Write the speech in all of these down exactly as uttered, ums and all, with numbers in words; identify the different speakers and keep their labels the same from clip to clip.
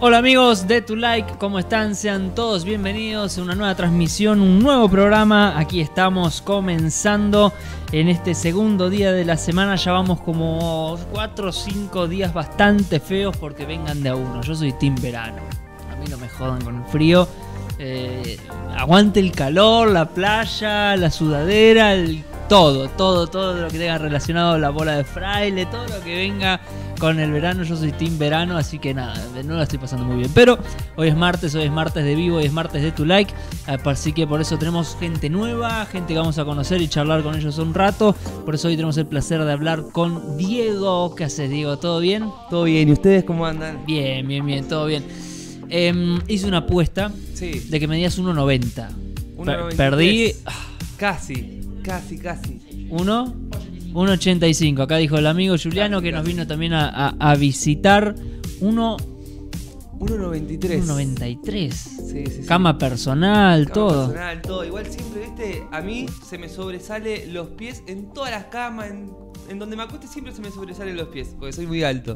Speaker 1: Hola amigos de Tu Like, ¿cómo están? Sean todos bienvenidos a una nueva transmisión, un nuevo programa. Aquí estamos comenzando en este segundo día de la semana. Ya vamos como cuatro o cinco días bastante feos porque vengan de a uno. Yo soy team verano. A mí no me jodan con el frío. Eh, aguante el calor, la playa, la sudadera, el, todo, todo, todo lo que tenga relacionado a la bola de fraile, todo lo que venga con el verano. Yo soy team verano, así que nada, no la estoy pasando muy bien. Pero hoy es martes, hoy es martes de vivo, hoy es martes de Tu Like, así que por eso tenemos gente nueva, gente que vamos a conocer y charlar con ellos un rato. Por eso hoy tenemos el placer de hablar con Diego. ¿Qué haces, Diego? ¿Todo bien?
Speaker 2: Todo bien, ¿y ustedes cómo andan?
Speaker 1: Bien, bien, bien, todo bien. Eh, hice una apuesta
Speaker 2: sí.
Speaker 1: de que medías uno noventa.
Speaker 2: uno noventa y tres.
Speaker 1: Perdí.
Speaker 2: Casi, casi, casi.
Speaker 1: uno ochenta y cinco. Acá dijo el amigo Juliano casi, que casi. Nos vino también a, a, a visitar. uno
Speaker 2: noventa y tres.
Speaker 1: uno noventa y tres.
Speaker 2: Sí, sí, sí.
Speaker 1: Cama personal,
Speaker 2: Cama
Speaker 1: todo.
Speaker 2: personal, todo. Igual siempre, viste, a mí se me sobresale los pies en todas las camas, en, en donde me acueste siempre se me sobresalen los pies, porque soy muy alto.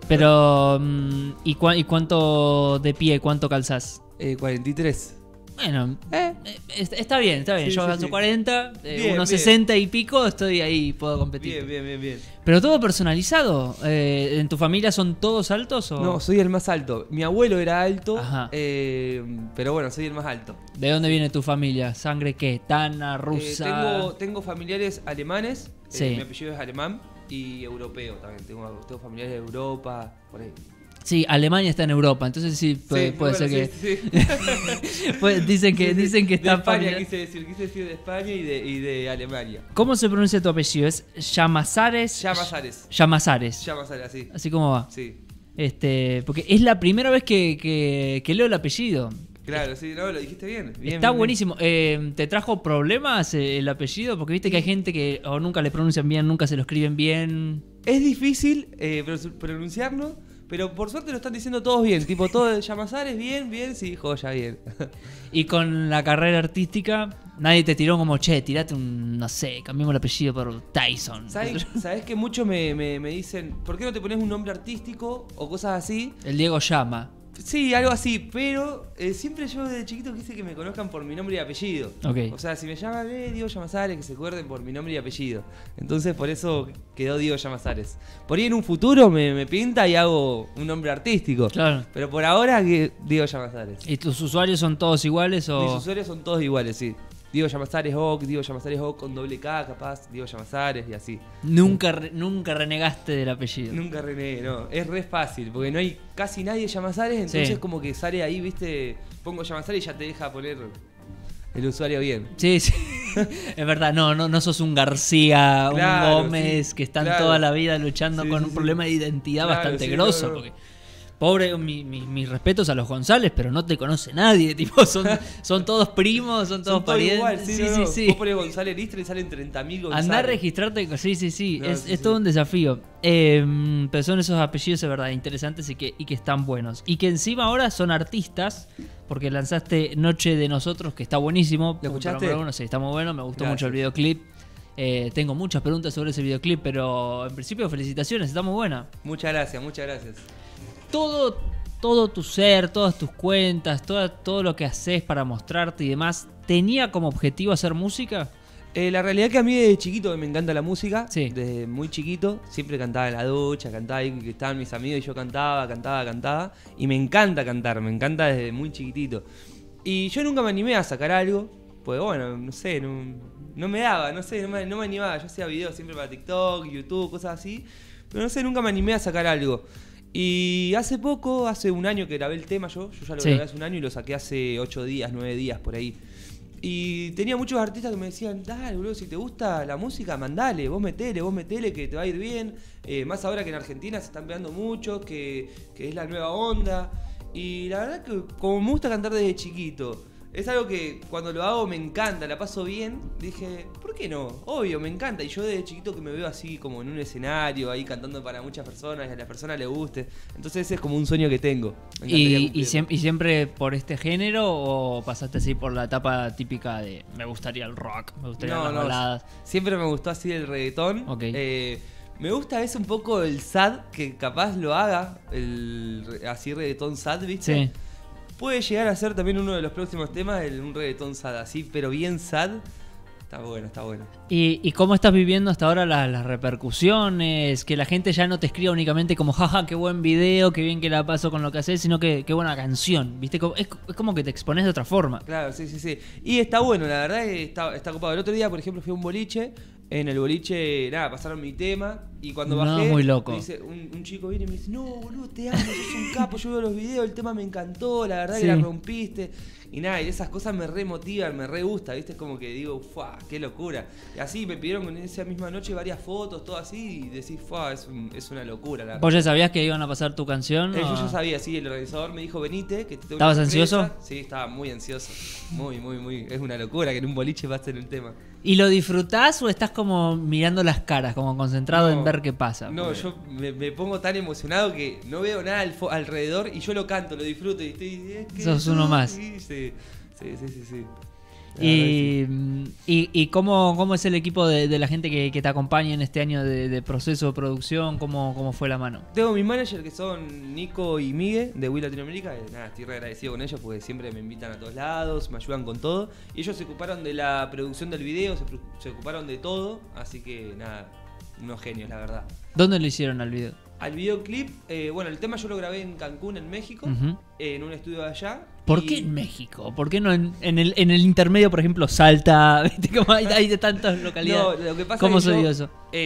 Speaker 1: Pero, ¿y, cu ¿y cuánto de pie, cuánto calzás?
Speaker 2: Eh, cuarenta y tres.
Speaker 1: Bueno, eh, está bien, está bien.
Speaker 2: Sí,
Speaker 1: Yo
Speaker 2: sí,
Speaker 1: calzo
Speaker 2: sí.
Speaker 1: cuarenta, eh,
Speaker 2: Bien,
Speaker 1: unos
Speaker 2: bien.
Speaker 1: sesenta y pico, estoy ahí, puedo competir.
Speaker 2: Bien, bien, bien, bien.
Speaker 1: Pero todo personalizado. Eh, ¿En tu familia son todos altos o...?
Speaker 2: No, soy el más alto. Mi abuelo era alto,
Speaker 1: Ajá.
Speaker 2: eh, pero bueno, soy el más alto.
Speaker 1: ¿De dónde viene tu familia? ¿Sangre qué? ¿Tana,
Speaker 2: Eh,
Speaker 1: rusa?
Speaker 2: tengo, tengo familiares alemanes,
Speaker 1: Sí.
Speaker 2: eh, mi apellido es alemán, y europeo también. Tengo, tengo familiares de Europa, por ahí.
Speaker 1: Sí, Alemania está en Europa, entonces sí puede,
Speaker 2: Sí,
Speaker 1: puede
Speaker 2: bueno,
Speaker 1: ser
Speaker 2: sí,
Speaker 1: que...
Speaker 2: sí.
Speaker 1: Pues dicen que,
Speaker 2: Sí, sí.
Speaker 1: dicen que está...
Speaker 2: De España
Speaker 1: familiar-
Speaker 2: quise decir, quise decir de España y de, y de Alemania.
Speaker 1: ¿Cómo se pronuncia tu apellido? ¿Es Llamazares?
Speaker 2: Llamazares.
Speaker 1: Llamazares.
Speaker 2: Llamazares, así.
Speaker 1: Así como va.
Speaker 2: Sí.
Speaker 1: Este, porque es la primera vez que, que, que leo el apellido.
Speaker 2: Claro, sí, no, lo dijiste bien. bien
Speaker 1: Está
Speaker 2: bien,
Speaker 1: buenísimo. Eh, ¿Te trajo problemas eh, el apellido? Porque viste que hay gente que o nunca le pronuncian bien, nunca se lo escriben bien.
Speaker 2: bien. Es difícil eh, pro- pronunciarlo, pero por suerte lo están diciendo todos bien. Tipo, todo de Llamazares, bien, bien, sí, joya, bien.
Speaker 1: Y con la carrera artística, nadie te tiró como, che, tirate un, no sé, cambiemos el apellido por Tyson.
Speaker 2: ¿Sabes, ¿Sabes que muchos me, me, me dicen, ¿por qué no te pones un nombre artístico o cosas así?
Speaker 1: El Diego llama.
Speaker 2: Sí, algo así, pero eh, siempre yo desde chiquito quise que me conozcan por mi nombre y apellido.
Speaker 1: Ok.
Speaker 2: O sea, si me llaman eh, Diego Llamazares, que se acuerden por mi nombre y apellido. Entonces por eso quedó Diego Llamazares. Por ahí en un futuro me, me pinta y hago un nombre artístico.
Speaker 1: Claro.
Speaker 2: Pero por ahora que Diego Llamazares.
Speaker 1: ¿Y tus usuarios son todos iguales o...?
Speaker 2: Mis usuarios son todos iguales, sí. Diego Llamazares Oc, Diego Llamazares Oc con doble K, capaz, Diego Llamazares y así.
Speaker 1: Nunca, re- nunca renegaste del apellido.
Speaker 2: Nunca renegué, no. Es re fácil, porque no hay casi nadie Llamazares, entonces
Speaker 1: Sí.
Speaker 2: como que sale ahí, viste, pongo Llamazares y ya te deja poner el usuario bien.
Speaker 1: Sí, sí. Es verdad, no, no, no sos un García,
Speaker 2: Claro,
Speaker 1: un Gómez
Speaker 2: sí,
Speaker 1: que están
Speaker 2: claro.
Speaker 1: toda la vida luchando
Speaker 2: Sí,
Speaker 1: con
Speaker 2: sí,
Speaker 1: un
Speaker 2: sí.
Speaker 1: problema de identidad
Speaker 2: Claro,
Speaker 1: bastante
Speaker 2: sí,
Speaker 1: grosso.
Speaker 2: no, no.
Speaker 1: Porque, pobre, mi- mi- mis respetos a los González, pero no te conoce nadie. Tipo, son, son todos primos, son todos
Speaker 2: Son todos
Speaker 1: parientes.
Speaker 2: igual, sí,
Speaker 1: sí,
Speaker 2: no,
Speaker 1: sí,
Speaker 2: no.
Speaker 1: sí.
Speaker 2: Vos ponés González Listra y salen treinta mil González.
Speaker 1: Andar a registrarte, sí, sí, sí,
Speaker 2: No,
Speaker 1: es,
Speaker 2: sí,
Speaker 1: es
Speaker 2: sí.
Speaker 1: todo un desafío. Eh, pero son esos apellidos de verdad interesantes y que, y que están buenos. Y que encima ahora son artistas, porque lanzaste Noche de Nosotros, que está buenísimo.
Speaker 2: ¿Lo escuchaste?
Speaker 1: Número uno, sí, está muy bueno, me gustó
Speaker 2: Gracias.
Speaker 1: mucho el videoclip. Eh, tengo muchas preguntas sobre ese videoclip, pero en principio felicitaciones, está muy buena.
Speaker 2: Muchas gracias, muchas gracias.
Speaker 1: Todo, todo tu ser, todas tus cuentas, toda- todo lo que haces para mostrarte y demás, ¿tenía como objetivo hacer música?
Speaker 2: Eh, la realidad que a mí desde chiquito me encanta la música,
Speaker 1: Sí.
Speaker 2: desde muy chiquito, siempre cantaba en la ducha, cantaba ahí que estaban mis amigos y yo cantaba, cantaba, cantaba, y me encanta cantar, me encanta desde muy chiquitito. Y yo nunca me animé a sacar algo, pues bueno, no sé, no, no me daba, no sé, no me, no me animaba, yo hacía videos siempre para TikTok, YouTube, cosas así, pero no sé, nunca me animé a sacar algo. Y hace poco, hace un año que grabé el tema yo, yo ya lo
Speaker 1: Sí.
Speaker 2: grabé hace un año y lo saqué hace ocho días, nueve días por ahí. Y tenía muchos artistas que me decían, dale, boludo, si te gusta la música, mandale, vos metele, vos metele, que te va a ir bien. Eh, más ahora que en Argentina se están pegando mucho, que, que es la nueva onda. Y la verdad que como me gusta cantar desde chiquito, es algo que cuando lo hago me encanta, la paso bien. Dije, ¿por qué no? Obvio, me encanta. Y yo desde chiquito que me veo así como en un escenario, ahí cantando para muchas personas y a las personas les guste. Entonces ese es como un sueño que tengo. Me encantaría
Speaker 1: ¿Y, y,
Speaker 2: cumplirlo.
Speaker 1: siem- ¿Y siempre por este género o pasaste así por la etapa típica de me gustaría el rock, me gustaría
Speaker 2: No,
Speaker 1: las
Speaker 2: no,
Speaker 1: baladas?
Speaker 2: siempre me gustó así el reggaetón.
Speaker 1: Ok.
Speaker 2: Eh, Me gusta es un poco el sad, que capaz lo haga, el así reggaetón sad, ¿viste?
Speaker 1: Sí.
Speaker 2: Puede llegar a ser también uno de los próximos temas, el, un reggaetón sad así, pero bien sad. Está bueno, está bueno.
Speaker 1: ¿Y, y cómo estás viviendo hasta ahora la- las repercusiones? Que la gente ya no te escriba únicamente como, jaja, qué buen video, qué bien que la paso con lo que haces, sino que qué buena canción, ¿viste? Como- Es, es como que te expones de otra forma.
Speaker 2: Claro, sí, sí, sí. Y está bueno, la verdad que está, está copado. El otro día, por ejemplo, fui a un boliche. En el boliche, nada, pasaron mi tema. Y cuando
Speaker 1: No,
Speaker 2: bajé,
Speaker 1: muy loco.
Speaker 2: me dice, un, un chico viene y me dice, no, boludo, te amo, sos un capo. Yo veo los videos, el tema me encantó, la verdad
Speaker 1: Sí.
Speaker 2: que la rompiste. Y nada, y esas cosas me re motivan, me re gusta, ¿viste? Es como que digo, ¡fua! ¡Qué locura! Y así me pidieron en esa misma noche varias fotos, todo así. Y decís, ¡fua! Es, un- es una locura, la verdad.
Speaker 1: ¿Vos ya sabías que iban a pasar tu canción?
Speaker 2: Eh,
Speaker 1: o-
Speaker 2: yo ya sabía, sí, el organizador me dijo, venite, que te tengo
Speaker 1: ¿Estabas
Speaker 2: una sorpresa".
Speaker 1: ansioso?
Speaker 2: Sí, estaba muy ansioso. Muy, muy, muy. Es una locura que en un boliche pasen el tema.
Speaker 1: ¿Y lo disfrutás o estás como mirando las caras, como concentrado
Speaker 2: No,
Speaker 1: en ver qué pasa?
Speaker 2: No,
Speaker 1: Porque-
Speaker 2: yo me, me pongo tan emocionado que no veo nada al fo- alrededor y yo lo canto, lo disfruto y estoy... es que
Speaker 1: Sos
Speaker 2: yo-
Speaker 1: uno más.
Speaker 2: Sí, sí, sí, sí, sí, sí. La
Speaker 1: Y,
Speaker 2: verdad que sí.
Speaker 1: y, y cómo, cómo es el equipo de, de la gente que, que te acompaña en este año de, de proceso de producción, cómo, cómo fue la mano.
Speaker 2: Tengo mis managers que son Nico y Migue de Wii Latinoamérica. y Nada, estoy re agradecido con ellos porque siempre me invitan a todos lados, me ayudan con todo. Y ellos se ocuparon de la producción del video, se, pro- se ocuparon de todo. Así que nada, unos genios, la verdad.
Speaker 1: ¿Dónde lo hicieron al video?
Speaker 2: Al videoclip, eh, bueno, el tema yo lo grabé en Cancún, en México,
Speaker 1: Ujú.
Speaker 2: eh, en un estudio de allá.
Speaker 1: ¿Por
Speaker 2: y-
Speaker 1: qué en México? ¿Por qué no en, en el, en el intermedio, por ejemplo, Salta? ¿Viste cómo hay, hay de tantas
Speaker 2: No,
Speaker 1: localidades?
Speaker 2: lo que pasa
Speaker 1: ¿Cómo
Speaker 2: es que
Speaker 1: se
Speaker 2: yo,
Speaker 1: dio eso?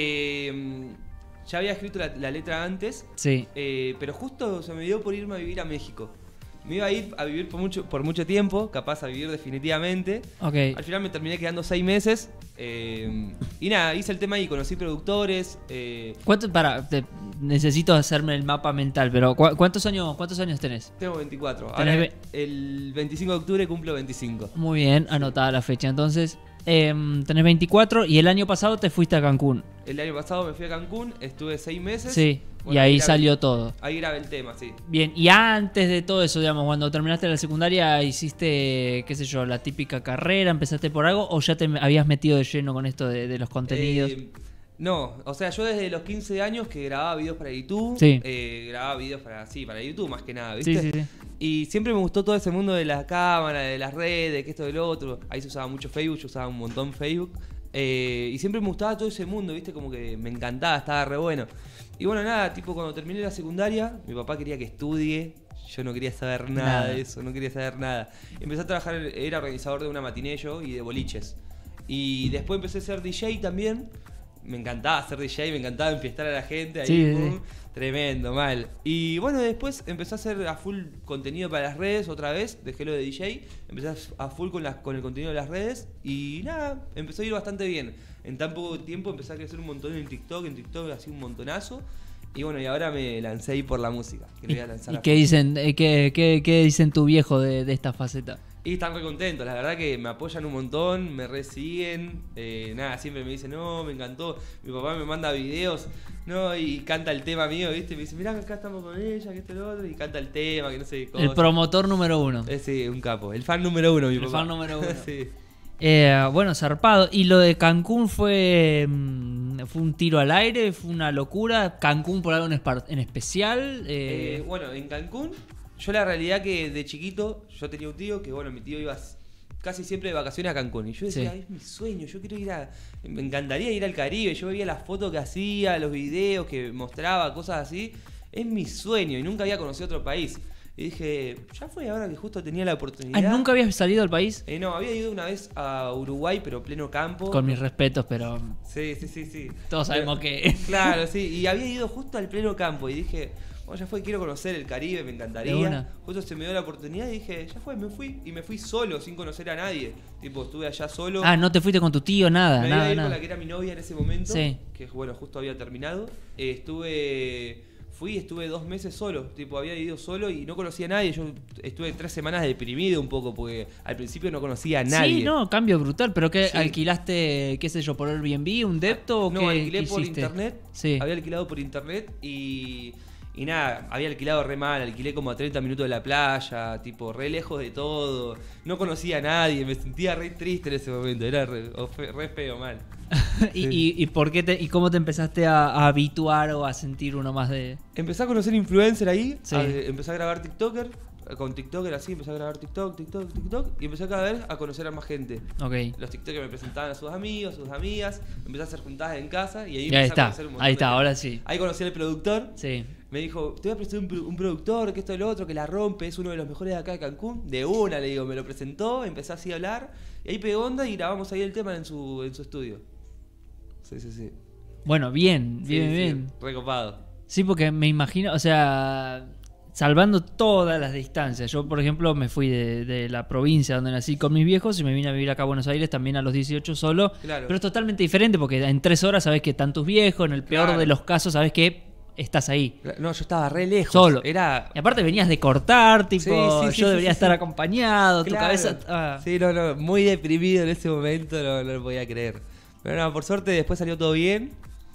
Speaker 2: eh, ya había escrito la, la letra antes,
Speaker 1: Sí.
Speaker 2: eh, pero justo se me dio por irme a vivir a México. Me iba a ir a vivir por mucho, por mucho tiempo, capaz a vivir definitivamente.
Speaker 1: Ok.
Speaker 2: Al final me terminé quedando seis meses. eh, y nada, hice el tema ahí, conocí productores. eh,
Speaker 1: ¿Cuánto, para, te- necesito hacerme el mapa mental, pero ¿cu- ¿cuántos años, cuántos años tenés?
Speaker 2: tengo veinticuatro.
Speaker 1: Tenés
Speaker 2: Ahora
Speaker 1: ve-
Speaker 2: el veinticinco de octubre cumplo veinticinco.
Speaker 1: Muy bien, anotada la fecha. Entonces, em, tenés veinticuatro y el año pasado te fuiste a Cancún.
Speaker 2: El año pasado me fui a Cancún, estuve seis meses.
Speaker 1: Sí,
Speaker 2: Bueno,
Speaker 1: y ahí
Speaker 2: grabé-
Speaker 1: salió todo.
Speaker 2: Ahí grabé el tema, sí.
Speaker 1: Bien, y antes de todo eso, digamos, cuando terminaste la secundaria, hiciste, qué sé yo, la típica carrera, empezaste por algo o ya te habías metido de lleno con esto de, de los contenidos.
Speaker 2: Eh, no, o sea, yo desde los quince años que grababa videos para YouTube,
Speaker 1: Sí.
Speaker 2: eh, grababa videos para, sí, para YouTube más que nada,
Speaker 1: Sí,
Speaker 2: ¿viste?
Speaker 1: sí, sí.
Speaker 2: Y siempre me gustó todo ese mundo de la cámara, de las redes, que esto, del otro. Ahí se usaba mucho Facebook, yo usaba un montón Facebook. Eh, y siempre me gustaba todo ese mundo, ¿viste? Como que me encantaba, estaba re bueno. Y bueno, nada, tipo cuando terminé la secundaria, mi papá quería que estudie. Yo no quería saber nada,
Speaker 1: Nada.
Speaker 2: de eso, no quería saber nada. Empecé a trabajar, era organizador de una matiné yo y de boliches. Y después empecé a ser D J también. Me encantaba ser D J, me encantaba enfiestar a la gente. Ahí,
Speaker 1: Sí, sí,
Speaker 2: pum,
Speaker 1: sí.
Speaker 2: Tremendo, mal. Y bueno, después empecé a hacer a full contenido para las redes otra vez. Dejé lo de D J. Empecé a a full con, las, con el contenido de las redes. Y nada, empezó a ir bastante bien. En tan poco tiempo empecé a crecer un montón en TikTok. En TikTok así un montonazo. Y bueno, y ahora me lancé ahí por la música. Que le voy a lanzar
Speaker 1: ¿Y
Speaker 2: a
Speaker 1: qué
Speaker 2: full.
Speaker 1: dicen, eh, qué, qué- qué dicen tu viejo de, de esta faceta?
Speaker 2: Y están re contentos, la verdad que me apoyan un montón, me resiguen, eh, nada, siempre me dicen, no, me encantó, mi papá me manda videos, no, y canta el tema mío, ¿viste? Me dice, mirá, acá estamos con ella, que esto y lo otro, y canta el tema, que no sé qué cosa.
Speaker 1: El promotor número uno.
Speaker 2: Eh, sí, un capo, el fan número uno, mi
Speaker 1: El
Speaker 2: papá.
Speaker 1: fan número uno.
Speaker 2: sí.
Speaker 1: Eh, bueno, zarpado. ¿Y lo de Cancún fue, mm, fue un tiro al aire? ¿Fue una locura? ¿Cancún por algo en, espar- en especial?
Speaker 2: Eh,
Speaker 1: Eh,
Speaker 2: bueno, en Cancún, yo la realidad que de chiquito, yo tenía un tío que, bueno, mi tío iba s- casi siempre de vacaciones a Cancún. Y yo decía,
Speaker 1: Sí.
Speaker 2: es mi sueño, yo quiero ir a... Me encantaría ir al Caribe. Yo veía las fotos que hacía, los videos que mostraba, cosas así. Es mi sueño y nunca había conocido otro país. Y dije, ya fue ahora que justo tenía la
Speaker 1: ah,
Speaker 2: oportunidad.
Speaker 1: ¿Nunca habías salido del país?
Speaker 2: Eh, no, había ido una vez a Uruguay, pero pleno campo.
Speaker 1: Con mis respetos, pero
Speaker 2: Sí, sí, sí, sí.
Speaker 1: todos sabemos
Speaker 2: Pero-
Speaker 1: que...
Speaker 2: Claro, sí. Y había ido justo al pleno campo y dije, bueno, ya fue, quiero conocer el Caribe, me
Speaker 1: De
Speaker 2: encantaría.
Speaker 1: una.
Speaker 2: Justo se me dio la oportunidad y dije, ya fue, me fui. Y me fui solo, sin conocer a nadie. Tipo, estuve allá solo.
Speaker 1: Ah, no te fuiste con tu tío, nada,
Speaker 2: me iba a
Speaker 1: nada,
Speaker 2: ir con
Speaker 1: nada.
Speaker 2: la que era mi novia en ese momento.
Speaker 1: Sí.
Speaker 2: Que bueno, justo había terminado. Eh, estuve. Fui, estuve dos meses solo. Tipo, había ido solo y no conocía a nadie. Yo estuve tres semanas deprimido un poco porque al principio no conocía a nadie.
Speaker 1: Sí, no, cambio brutal, pero ¿qué
Speaker 2: Sí.
Speaker 1: alquilaste, qué sé yo, por Airbnb, un depto o
Speaker 2: No,
Speaker 1: qué,
Speaker 2: alquilé
Speaker 1: qué
Speaker 2: por
Speaker 1: hiciste?
Speaker 2: internet.
Speaker 1: Sí.
Speaker 2: Había alquilado por internet y, Y nada, había alquilado re mal, alquilé como a treinta minutos de la playa, tipo re lejos de todo. No conocía a nadie, me sentía re triste en ese momento, era re, re feo, mal.
Speaker 1: ¿Y,
Speaker 2: Sí.
Speaker 1: y, y por qué te, y cómo te empezaste a, a habituar o a sentir uno más de...?
Speaker 2: Empecé a conocer influencer ahí,
Speaker 1: Sí.
Speaker 2: a- empecé a grabar TikToker, con TikToker así, empecé a grabar TikTok, TikTok, TikTok, y empecé cada vez a conocer a más gente.
Speaker 1: Ok.
Speaker 2: Los TikTokers me presentaban a sus amigos, a sus amigas, empecé a hacer juntadas en casa y ahí
Speaker 1: Y ahí
Speaker 2: empecé a
Speaker 1: está,
Speaker 2: conocer un montón
Speaker 1: ahí
Speaker 2: de
Speaker 1: está,
Speaker 2: gente.
Speaker 1: ahora sí.
Speaker 2: Ahí conocí al productor,
Speaker 1: Sí.
Speaker 2: me dijo, te voy a presentar un, pro- un productor, que esto y lo otro, que la rompe, es uno de los mejores de acá de Cancún. De una, le digo, me lo presentó, empecé así a hablar, y ahí pegó onda y grabamos ahí el tema en su, en su estudio. Sí, sí, sí.
Speaker 1: Bueno, bien,
Speaker 2: Sí,
Speaker 1: bien,
Speaker 2: sí,
Speaker 1: bien.
Speaker 2: recopado.
Speaker 1: Sí, porque me imagino, o sea, salvando todas las distancias. Yo, por ejemplo, me fui de, de la provincia donde nací con mis viejos y me vine a vivir acá a Buenos Aires también a los dieciocho solo.
Speaker 2: Claro.
Speaker 1: Pero es totalmente diferente porque en tres horas sabes que están tus viejos, en el peor
Speaker 2: Claro.
Speaker 1: de los casos sabes que estás ahí.
Speaker 2: No, yo estaba re lejos.
Speaker 1: Solo.
Speaker 2: Era...
Speaker 1: Y aparte venías de cortar, tipo,
Speaker 2: Sí, sí, sí,
Speaker 1: yo
Speaker 2: sí,
Speaker 1: debería
Speaker 2: sí,
Speaker 1: estar
Speaker 2: sí.
Speaker 1: acompañado, tu
Speaker 2: Claro.
Speaker 1: cabeza... ah.
Speaker 2: Sí, no, no, muy deprimido en ese momento, no, no lo podía creer. Pero no, por suerte después salió todo bien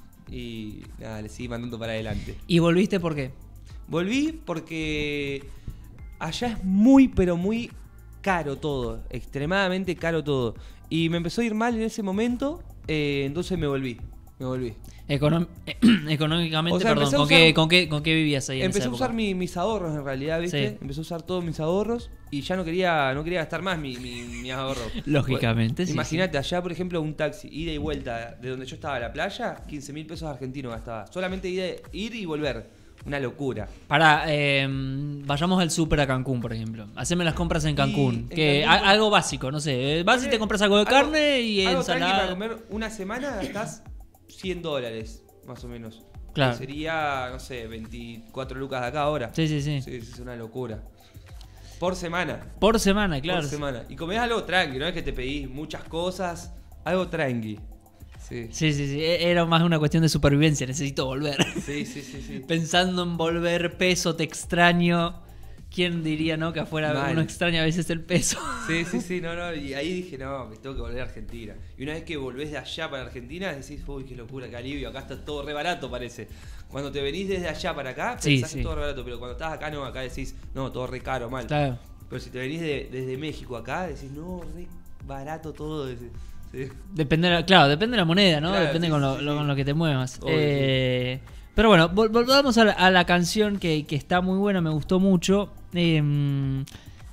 Speaker 2: y nada, le seguí mandando para adelante.
Speaker 1: ¿Y volviste por qué?
Speaker 2: Volví porque allá es muy, pero muy caro todo, extremadamente caro todo. Y me empezó a ir mal en ese momento, eh, entonces me volví, me volví.
Speaker 1: Econom- Económicamente,
Speaker 2: O sea,
Speaker 1: perdón,
Speaker 2: empecé a
Speaker 1: ¿con,
Speaker 2: usar-
Speaker 1: qué, con, qué, ¿con qué vivías ahí en
Speaker 2: Empecé
Speaker 1: esa
Speaker 2: a usar
Speaker 1: época?
Speaker 2: mi- mis ahorros en realidad, ¿viste?
Speaker 1: Sí.
Speaker 2: Empecé a usar todos mis ahorros y ya no quería no quería gastar más mi, mi, mi ahorro.
Speaker 1: Lógicamente, sí,
Speaker 2: Imagínate, allá por ejemplo un taxi, ida y vuelta de donde yo estaba a la playa, quince mil pesos argentinos gastaba. Solamente ida- ir y volver. Una locura.
Speaker 1: Para, eh, vayamos al súper a Cancún, por ejemplo. Haceme las compras en Cancún.
Speaker 2: en
Speaker 1: que
Speaker 2: Cancún-
Speaker 1: a- algo básico, no sé. eh, Vas y te compras algo de
Speaker 2: Algo-
Speaker 1: carne y
Speaker 2: algo tranqui para
Speaker 1: ensalada.
Speaker 2: comer una semana gastás cien dólares, más o menos.
Speaker 1: Claro.
Speaker 2: Que sería, no sé, veinticuatro lucas de acá ahora.
Speaker 1: Sí, sí, sí,
Speaker 2: Sí, sí, es una locura. Por semana.
Speaker 1: Por semana, claro.
Speaker 2: Por semana. Y comés algo tranqui, no es que te pedís muchas cosas, algo tranqui. Sí.
Speaker 1: Sí, sí, sí. e- Era más una cuestión de supervivencia. Necesito volver.
Speaker 2: Sí, sí, sí, sí.
Speaker 1: Pensando en volver, peso, te extraño. ¿Quién diría, no? Que afuera
Speaker 2: Mal.
Speaker 1: uno extraña a veces el peso.
Speaker 2: Sí, sí, sí, no, no. Y ahí dije, no, me tengo que volver a Argentina. Y una vez que volvés de allá para Argentina, decís, uy, qué locura, qué alivio, acá está todo re barato, parece. Cuando te venís desde allá para acá,
Speaker 1: Sí,
Speaker 2: pensás que
Speaker 1: sí.
Speaker 2: es todo re barato, pero cuando estás acá, no, acá decís, no, todo re caro, mal.
Speaker 1: Claro.
Speaker 2: Pero si te venís de- desde México acá, decís, no, re barato todo. decís, sí.
Speaker 1: Depende de la- claro, depende de la moneda, ¿no?
Speaker 2: Claro,
Speaker 1: Depende
Speaker 2: sí,
Speaker 1: con, lo,
Speaker 2: sí,
Speaker 1: lo-
Speaker 2: sí.
Speaker 1: con lo que te muevas.
Speaker 2: Obvio,
Speaker 1: Eh, Pero bueno, vol- volvamos a la, a la canción que, que está muy buena, me gustó mucho. Eh,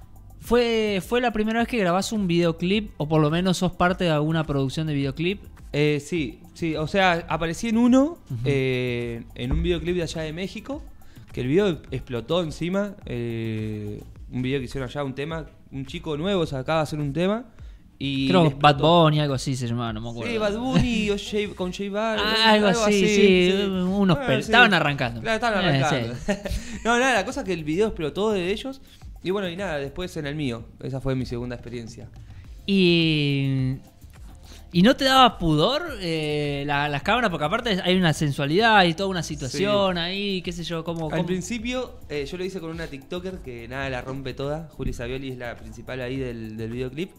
Speaker 1: ¿fue, ¿Fue la primera vez que grabás un videoclip? O por lo menos sos parte de alguna producción de videoclip.
Speaker 2: Eh, sí, sí, o sea, aparecí en uno, eh, en un videoclip de allá de México, que el video explotó encima, eh, un video que hicieron allá, un tema, un chico nuevo se acaba de hacer un tema, y
Speaker 1: Creo
Speaker 2: le
Speaker 1: que Bad
Speaker 2: explotó.
Speaker 1: Bunny, algo así se llamaba, no me acuerdo.
Speaker 2: Sí, Bad Bunny o J- con J Balvin,
Speaker 1: Ah, algo así, sí, unos pel- estaban arrancando.
Speaker 2: Claro, estaban
Speaker 1: Eh,
Speaker 2: arrancando. No, nada, la cosa es que el video explotó de ellos, y bueno, y nada, después en el mío, esa fue mi segunda experiencia.
Speaker 1: Y... ¿Y no te daba pudor eh, la- las cámaras? Porque aparte hay una sensualidad y toda una situación ahí, qué sé yo, como...
Speaker 2: Al
Speaker 1: como-
Speaker 2: principio eh, yo lo hice con una TikToker que nada la rompe toda. Juli Savioli es la principal ahí del, del videoclip.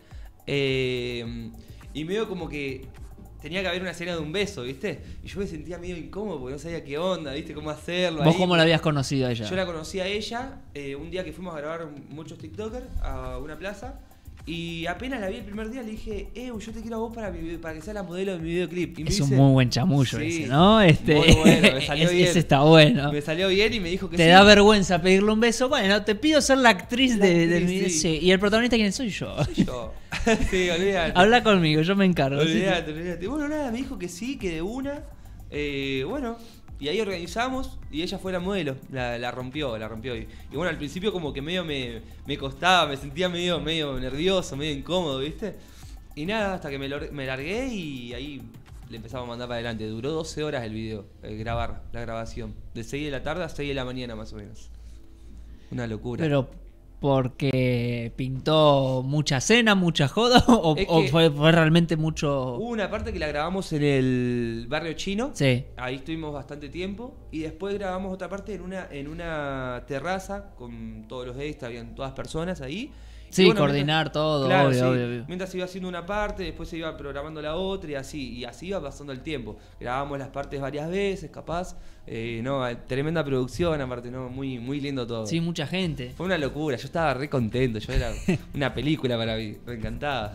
Speaker 2: Eh, y medio como que tenía que haber una escena de un beso, ¿viste? Y yo me sentía medio incómodo porque no sabía qué onda, ¿viste? Cómo hacerlo.
Speaker 1: ¿Vos
Speaker 2: ahí.
Speaker 1: cómo la habías conocido a ella?
Speaker 2: Yo la conocí a ella eh, un día que fuimos a grabar muchos TikTokers a una plaza. Y apenas la vi el primer día le dije, eh, yo te quiero a vos para, mi, video- para que sea la modelo de mi videoclip. Y me
Speaker 1: Es
Speaker 2: dice,
Speaker 1: un muy buen chamullo
Speaker 2: Sí,
Speaker 1: ese, ¿no? Este,
Speaker 2: muy bueno, me salió
Speaker 1: ese,
Speaker 2: bien.
Speaker 1: ese está bueno.
Speaker 2: Me salió bien y me dijo que
Speaker 1: Te
Speaker 2: sí.
Speaker 1: da vergüenza pedirle un beso. Bueno, te pido ser la actriz
Speaker 2: La
Speaker 1: de,
Speaker 2: actriz,
Speaker 1: del video.
Speaker 2: sí.
Speaker 1: Sí. ¿Y el protagonista quién es? Soy yo.
Speaker 2: Yo. Sí, olvídate.
Speaker 1: Habla conmigo, yo me encargo. ¿sí?
Speaker 2: Olvídate, olvídate. Bueno, nada, me dijo que sí, que de una. Eh, bueno, y ahí organizamos y ella fue la modelo. La, la rompió, la rompió. Y, y bueno, al principio como que medio me, me costaba, me sentía medio, medio nervioso, medio incómodo, ¿viste? Y nada, hasta que me, lor- me largué y ahí le empezamos a mandar para adelante. Duró doce horas el video, eh, grabar, la grabación. De seis de la tarde a seis de la mañana más o menos. Una locura.
Speaker 1: Pero porque pintó mucha cena, mucha joda, o,
Speaker 2: Es
Speaker 1: o
Speaker 2: que-
Speaker 1: fue, fue realmente mucho...
Speaker 2: Hubo una parte que la grabamos en el barrio chino.
Speaker 1: Sí.
Speaker 2: Ahí estuvimos bastante tiempo. Y después grabamos otra parte en una, en una terraza con todos los extras, habían todas personas ahí.
Speaker 1: Sí,
Speaker 2: Y bueno,
Speaker 1: coordinar
Speaker 2: mientras,
Speaker 1: todo,
Speaker 2: claro,
Speaker 1: obvio,
Speaker 2: sí,
Speaker 1: obvio, obvio.
Speaker 2: Mientras iba haciendo una parte, después se iba programando la otra y así, y así iba pasando el tiempo. Grabamos las partes varias veces, capaz. Eh, no, tremenda producción, aparte, no, muy, muy lindo todo.
Speaker 1: Sí, mucha gente.
Speaker 2: Fue una locura, yo estaba re contento, yo era una película para mí, me encantaba.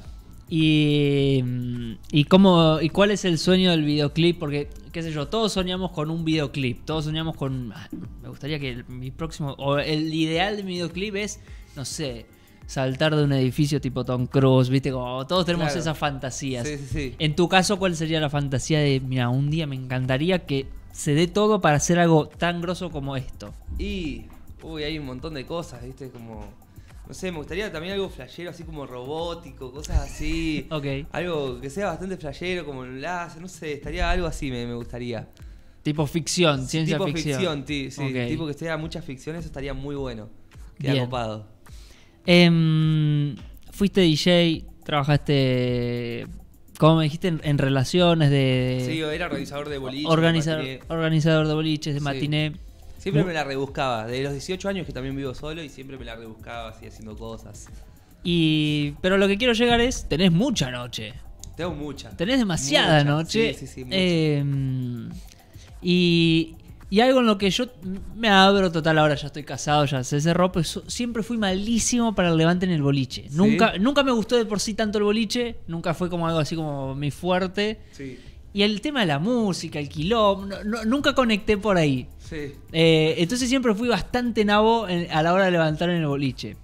Speaker 1: Y, y cómo y cuál es el sueño del videoclip, porque qué sé yo, todos soñamos con un videoclip, todos soñamos con ah, me gustaría que el, mi próximo o el ideal de mi videoclip es, no sé, saltar de un edificio tipo Tom Cruise, ¿viste? Como todos tenemos
Speaker 2: Claro.
Speaker 1: esas fantasías.
Speaker 2: Sí, sí, sí.
Speaker 1: En tu caso, ¿cuál sería la fantasía de, mira, un día me encantaría que se dé todo para hacer algo tan grosso como esto?
Speaker 2: Y, uy, hay un montón de cosas, ¿viste? Como, no sé, me gustaría también algo flashero, así como robótico, cosas así.
Speaker 1: Ok.
Speaker 2: Algo que sea bastante flashero, como el láser, no sé, estaría algo así, me, me gustaría.
Speaker 1: Tipo ficción, ciencia
Speaker 2: tipo
Speaker 1: ficción.
Speaker 2: ficción, sí, sí,
Speaker 1: Ok.
Speaker 2: tipo que sea mucha ficción, eso estaría muy bueno. Queda
Speaker 1: Bien.
Speaker 2: copado.
Speaker 1: Em, fuiste D J, trabajaste, como me dijiste, en, en relaciones de...
Speaker 2: Sí, era organizador de boliches.
Speaker 1: organizador,
Speaker 2: de matiné.
Speaker 1: organizador de boliches, de
Speaker 2: Sí.
Speaker 1: matiné.
Speaker 2: Siempre
Speaker 1: Mu-
Speaker 2: me la rebuscaba, de los dieciocho años que también vivo solo y siempre me la rebuscaba así haciendo cosas.
Speaker 1: Y, pero lo que quiero llegar es, tenés mucha noche.
Speaker 2: Tengo mucha.
Speaker 1: Tenés demasiada
Speaker 2: Mucha,
Speaker 1: noche.
Speaker 2: Sí, sí, sí, mucha.
Speaker 1: Em, y, y algo en lo que yo me abro total, ahora ya estoy casado, ya se cerró, pero so- siempre fui malísimo para el levante en el boliche.
Speaker 2: ¿Sí?
Speaker 1: Nunca, nunca me gustó de por sí tanto el boliche, nunca fue como algo así como mi fuerte.
Speaker 2: Sí,
Speaker 1: Y el tema de la música, el quilombo, no- no- nunca conecté por ahí.
Speaker 2: sí.
Speaker 1: Eh, entonces siempre fui bastante nabo en- a la hora de levantar en el boliche.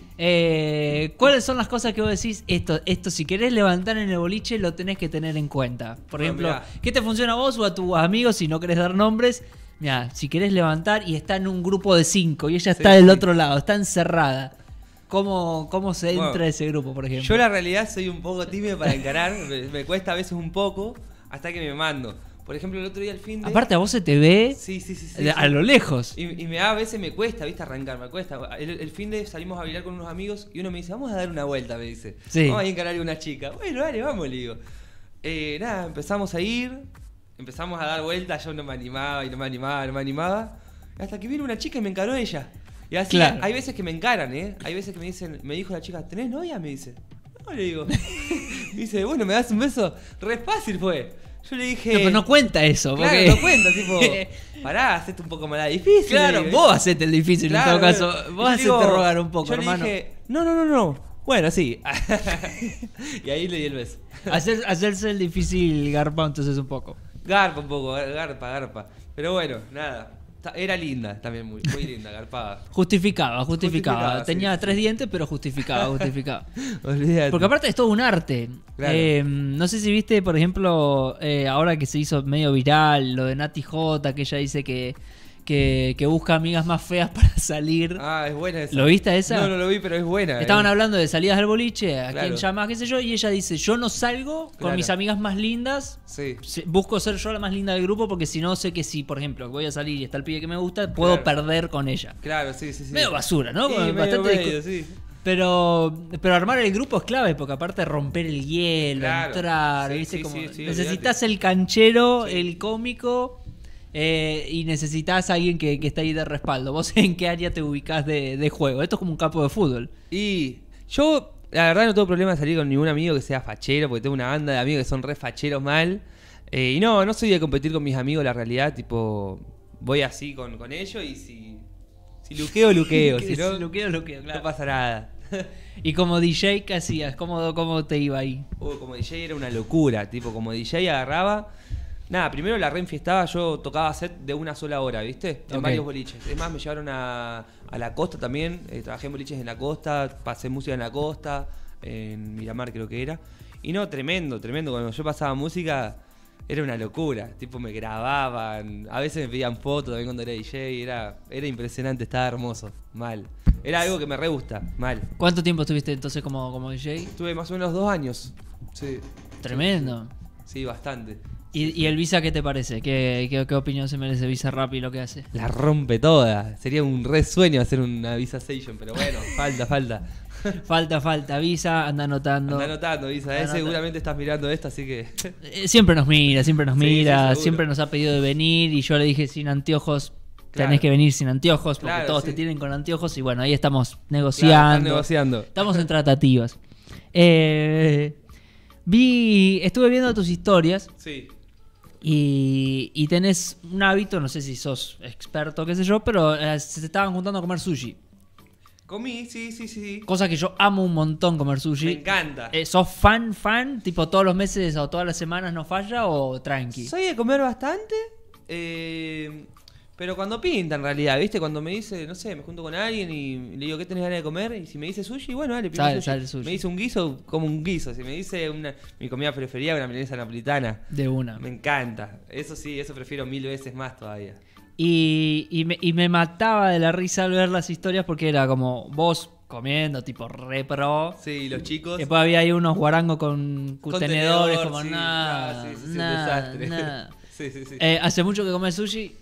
Speaker 1: Eh, ¿Cuáles son las cosas que vos decís? Esto, esto, si querés levantar en el boliche, lo tenés que tener en cuenta. Por
Speaker 2: Bueno,
Speaker 1: ejemplo,
Speaker 2: mirá.
Speaker 1: ¿qué te funciona a vos o a tus amigos si no querés dar nombres? Mira, si querés levantar y está en un grupo de cinco y ella está
Speaker 2: Sí,
Speaker 1: del
Speaker 2: sí.
Speaker 1: otro lado, está encerrada. ¿Cómo, cómo se entra
Speaker 2: Bueno,
Speaker 1: ese grupo, por ejemplo?
Speaker 2: Yo la realidad soy un poco tímido para encarar, me, me cuesta a veces un poco hasta que me mando. Por ejemplo, el otro día al fin de...
Speaker 1: Aparte a vos se te ve
Speaker 2: Sí, sí, sí. sí,
Speaker 1: de- a
Speaker 2: sí.
Speaker 1: lo lejos.
Speaker 2: Y, y me da, a veces me cuesta, ¿viste? Arrancar, me cuesta. El, el fin de salimos a bailar con unos amigos y uno me dice, vamos a dar una vuelta, me dice.
Speaker 1: Sí.
Speaker 2: Vamos a encarar a una chica. Bueno, dale, vamos, le digo. Eh, nada, empezamos a ir, empezamos a dar vueltas, yo no me animaba y no me animaba, no me animaba. Hasta que vino una chica y me encaró ella. Y así,
Speaker 1: Claro.
Speaker 2: hay veces que me encaran, ¿eh? Hay veces que me dicen, me dijo la chica, ¿tenés novia? Me dice. No, le digo. Me dice, bueno, ¿me das un beso? Re fácil fue. Yo le dije...
Speaker 1: No, pero no cuenta eso.
Speaker 2: Claro,
Speaker 1: porque...
Speaker 2: no cuenta, tipo, pará, hacete un poco más la difícil.
Speaker 1: Claro,
Speaker 2: le digo.
Speaker 1: vos hacete el difícil
Speaker 2: Claro,
Speaker 1: en todo caso.
Speaker 2: bueno.
Speaker 1: Vos
Speaker 2: Y yo
Speaker 1: hacete
Speaker 2: digo-
Speaker 1: rogar un poco,
Speaker 2: yo
Speaker 1: hermano.
Speaker 2: Le dije, no, no, no, no. Bueno, sí. Y ahí le di el beso.
Speaker 1: Hacer- hacerse el difícil garpa entonces un poco.
Speaker 2: Garpa un poco, garpa, garpa. Pero bueno, nada. Ta- Era linda también, muy, muy linda, garpada.
Speaker 1: Justificaba, justificaba.
Speaker 2: Justificaba,
Speaker 1: Tenía
Speaker 2: sí,
Speaker 1: tres
Speaker 2: sí.
Speaker 1: dientes, pero justificaba, justificaba.
Speaker 2: Olvídate.
Speaker 1: Porque aparte es todo un arte.
Speaker 2: Claro.
Speaker 1: Eh, no sé si viste, por ejemplo, eh, ahora que se hizo medio viral, lo de Nati J, que ella dice que, que, que busca amigas más feas para salir.
Speaker 2: Ah, es buena esa.
Speaker 1: ¿Lo viste a esa?
Speaker 2: No, no lo vi, pero es buena.
Speaker 1: Estaban
Speaker 2: eh.
Speaker 1: hablando de salidas del boliche, a
Speaker 2: Claro.
Speaker 1: quién llama, qué sé yo, y ella dice, yo no salgo con
Speaker 2: Claro.
Speaker 1: mis amigas más lindas,
Speaker 2: Sí.
Speaker 1: se- busco ser yo la más linda del grupo porque si no sé que si, por ejemplo, voy a salir y está el pibe que me gusta, puedo
Speaker 2: Claro.
Speaker 1: perder con ella.
Speaker 2: Claro, sí, sí, sí.
Speaker 1: Medio basura, ¿no?
Speaker 2: Sí,
Speaker 1: Como
Speaker 2: medio,
Speaker 1: bastante
Speaker 2: medio,
Speaker 1: discu-
Speaker 2: sí.
Speaker 1: Pero, pero armar el grupo es clave, porque aparte de romper el hielo,
Speaker 2: Claro.
Speaker 1: entrar,
Speaker 2: Sí,
Speaker 1: ¿viste?
Speaker 2: sí,
Speaker 1: Como
Speaker 2: sí, sí,
Speaker 1: necesitas
Speaker 2: olvídate.
Speaker 1: el canchero,
Speaker 2: Sí.
Speaker 1: el cómico, eh, y necesitas a alguien que, que está ahí de respaldo. ¿Vos en qué área te ubicás de, de juego? Esto es como un campo de fútbol.
Speaker 2: Y yo, la verdad, no tengo problema de salir con ningún amigo que sea fachero, porque tengo una banda de amigos que son re facheros mal. Eh, y no, no soy de competir con mis amigos, la realidad, tipo, voy así con, con ellos y si, si luqueo, luqueo. si no,
Speaker 1: lo quiero, lo quiero, claro.
Speaker 2: no pasa nada.
Speaker 1: Y como D J, ¿qué hacías? ¿Cómo, cómo te iba ahí?
Speaker 2: Uh, como D J era una locura, tipo, como D J agarraba. Nada, primero la reenfiestaba, yo tocaba set de una sola hora, ¿viste? En
Speaker 1: Ok.
Speaker 2: varios boliches. Es más, me llevaron a, a la costa también. eh, trabajé en boliches en la costa, pasé música en la costa, en Miramar creo que era. Y no, tremendo, tremendo. Cuando yo pasaba música, era una locura. Tipo, me grababan, a veces me pedían fotos también cuando era D J. Era, era impresionante, estaba hermoso, mal. Era algo que me re gusta, mal.
Speaker 1: ¿Cuánto tiempo estuviste entonces como, como D J?
Speaker 2: Estuve más o menos dos años. Sí.
Speaker 1: Tremendo.
Speaker 2: Sí, bastante.
Speaker 1: ¿Y, y el Visa qué te parece? ¿Qué, qué, qué opinión se merece Visa Rap y lo que hace?
Speaker 2: La rompe toda. Sería un re sueño hacer una Visa Station, pero bueno, falta, falta.
Speaker 1: Falta, falta. Visa, anda anotando.
Speaker 2: Anda anotando, Visa.
Speaker 1: Anda
Speaker 2: Eh,
Speaker 1: anotando.
Speaker 2: seguramente estás mirando esto, así que.
Speaker 1: Eh, Siempre nos mira, siempre nos
Speaker 2: Sí, sí,
Speaker 1: mira,
Speaker 2: seguro.
Speaker 1: siempre nos ha pedido de venir y yo le dije sin anteojos,
Speaker 2: Claro.
Speaker 1: tenés que venir sin anteojos, porque
Speaker 2: Claro,
Speaker 1: todos
Speaker 2: sí.
Speaker 1: te tienen con anteojos y bueno, ahí estamos
Speaker 2: Claro,
Speaker 1: negociando.
Speaker 2: están negociando.
Speaker 1: Estamos en tratativas. Eh, vi, estuve viendo tus historias
Speaker 2: Sí.
Speaker 1: y, y tenés un hábito, no sé si sos experto, qué sé yo, pero eh, se te estaban juntando a comer sushi.
Speaker 2: Comí, sí, sí, sí.
Speaker 1: Cosa que yo amo un montón comer sushi.
Speaker 2: Me encanta.
Speaker 1: Eh, ¿Sos fan, fan? Tipo todos los meses o todas las semanas no falla o tranqui?
Speaker 2: Soy de comer bastante, eh, pero cuando pinta en realidad, ¿viste? Cuando me dice, no sé, me junto con alguien y le digo, ¿qué tenés ganas de comer? Y si me dice sushi, bueno, dale, pido
Speaker 1: Sale-
Speaker 2: sushi.
Speaker 1: sale sushi.
Speaker 2: Me dice un guiso, como un guiso. Si me dice una, mi comida preferida, una milanesa napolitana,
Speaker 1: De una.
Speaker 2: me encanta. Eso sí, eso prefiero mil veces más todavía.
Speaker 1: Y, y, me, y me mataba de la risa al ver las historias porque era como vos comiendo, tipo re pro.
Speaker 2: Sí, los chicos.
Speaker 1: Después había ahí unos guarangos con,
Speaker 2: Con
Speaker 1: contenedores,
Speaker 2: tenedor,
Speaker 1: como
Speaker 2: sí,
Speaker 1: nada.
Speaker 2: ah, sí, sí, sí, un
Speaker 1: nada,
Speaker 2: desastre.
Speaker 1: nada.
Speaker 2: Sí, sí, sí.
Speaker 1: Eh, ¿Hace mucho que comes sushi?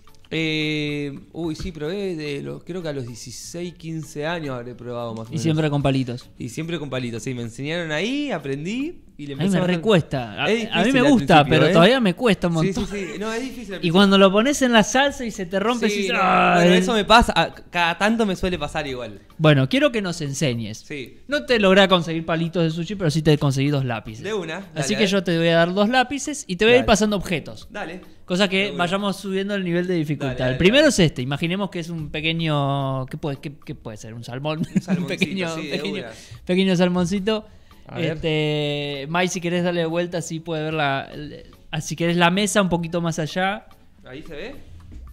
Speaker 2: Eh, uy, sí, probé de los, creo que a los dieciséis, quince años habré probado más o
Speaker 1: Y
Speaker 2: menos.
Speaker 1: siempre con palitos.
Speaker 2: Y siempre con palitos, sí, me enseñaron ahí, aprendí y le
Speaker 1: A mí
Speaker 2: empecé
Speaker 1: me
Speaker 2: agarrar-
Speaker 1: recuesta. A,
Speaker 2: Es
Speaker 1: a mí me
Speaker 2: difícil al
Speaker 1: gusta,
Speaker 2: principio,
Speaker 1: pero
Speaker 2: ¿eh?
Speaker 1: todavía me cuesta un
Speaker 2: Sí,
Speaker 1: montón.
Speaker 2: sí, sí, no, es difícil. al
Speaker 1: Y cuando lo pones en la salsa y se te rompe,
Speaker 2: Sí,
Speaker 1: decís,
Speaker 2: no,
Speaker 1: "Ah,
Speaker 2: bueno,
Speaker 1: eh".
Speaker 2: eso me pasa, a- cada tanto me suele pasar igual.
Speaker 1: Bueno, quiero que nos enseñes.
Speaker 2: Sí.
Speaker 1: No te logré conseguir palitos de sushi, pero sí te conseguí dos lápices.
Speaker 2: De una. dale,
Speaker 1: Así
Speaker 2: a
Speaker 1: que
Speaker 2: ver.
Speaker 1: yo te voy a dar dos lápices y te voy a ir
Speaker 2: Dale.
Speaker 1: pasando objetos.
Speaker 2: Dale.
Speaker 1: Cosa
Speaker 2: De
Speaker 1: que
Speaker 2: una.
Speaker 1: vayamos subiendo el nivel de dificultad.
Speaker 2: Dale, dale,
Speaker 1: el primero
Speaker 2: dale.
Speaker 1: es este. Imaginemos que es un pequeño. ¿Qué puede, qué, qué puede ser? ¿Un salmón?
Speaker 2: Un salmoncito,
Speaker 1: pequeño,
Speaker 2: sí, de
Speaker 1: pequeño,
Speaker 2: una.
Speaker 1: pequeño salmoncito.
Speaker 2: A ver.
Speaker 1: Este, Mai, si querés darle vuelta, así puede ver la. el- si querés la mesa un poquito más allá.
Speaker 2: Ahí se ve.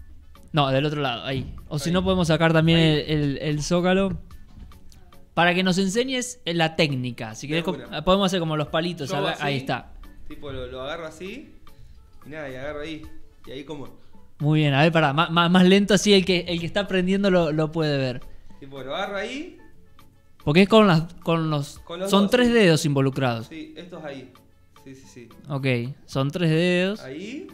Speaker 1: No, del otro lado, ahí. O si
Speaker 2: Ahí.
Speaker 1: no, podemos sacar también
Speaker 2: Ahí.
Speaker 1: el, el- el zócalo. Para que nos enseñes la técnica. Si querés,
Speaker 2: De
Speaker 1: com-
Speaker 2: una.
Speaker 1: podemos hacer como los palitos.
Speaker 2: Yo hago
Speaker 1: ¿sabes?
Speaker 2: así,
Speaker 1: Ahí está.
Speaker 2: Tipo, lo, lo agarro así. Y nada, y agarro ahí. Y ahí como.
Speaker 1: Muy bien, a ver, pará. Más, más- más lento así, el que, el que está aprendiendo lo, lo puede ver.
Speaker 2: Tipo, lo agarro ahí.
Speaker 1: Porque es con, las, con los...
Speaker 2: Con los
Speaker 1: son
Speaker 2: dos,
Speaker 1: tres
Speaker 2: sí.
Speaker 1: dedos involucrados.
Speaker 2: Sí, estos ahí. Sí, sí, sí.
Speaker 1: Ok, son tres dedos.
Speaker 2: Ahí.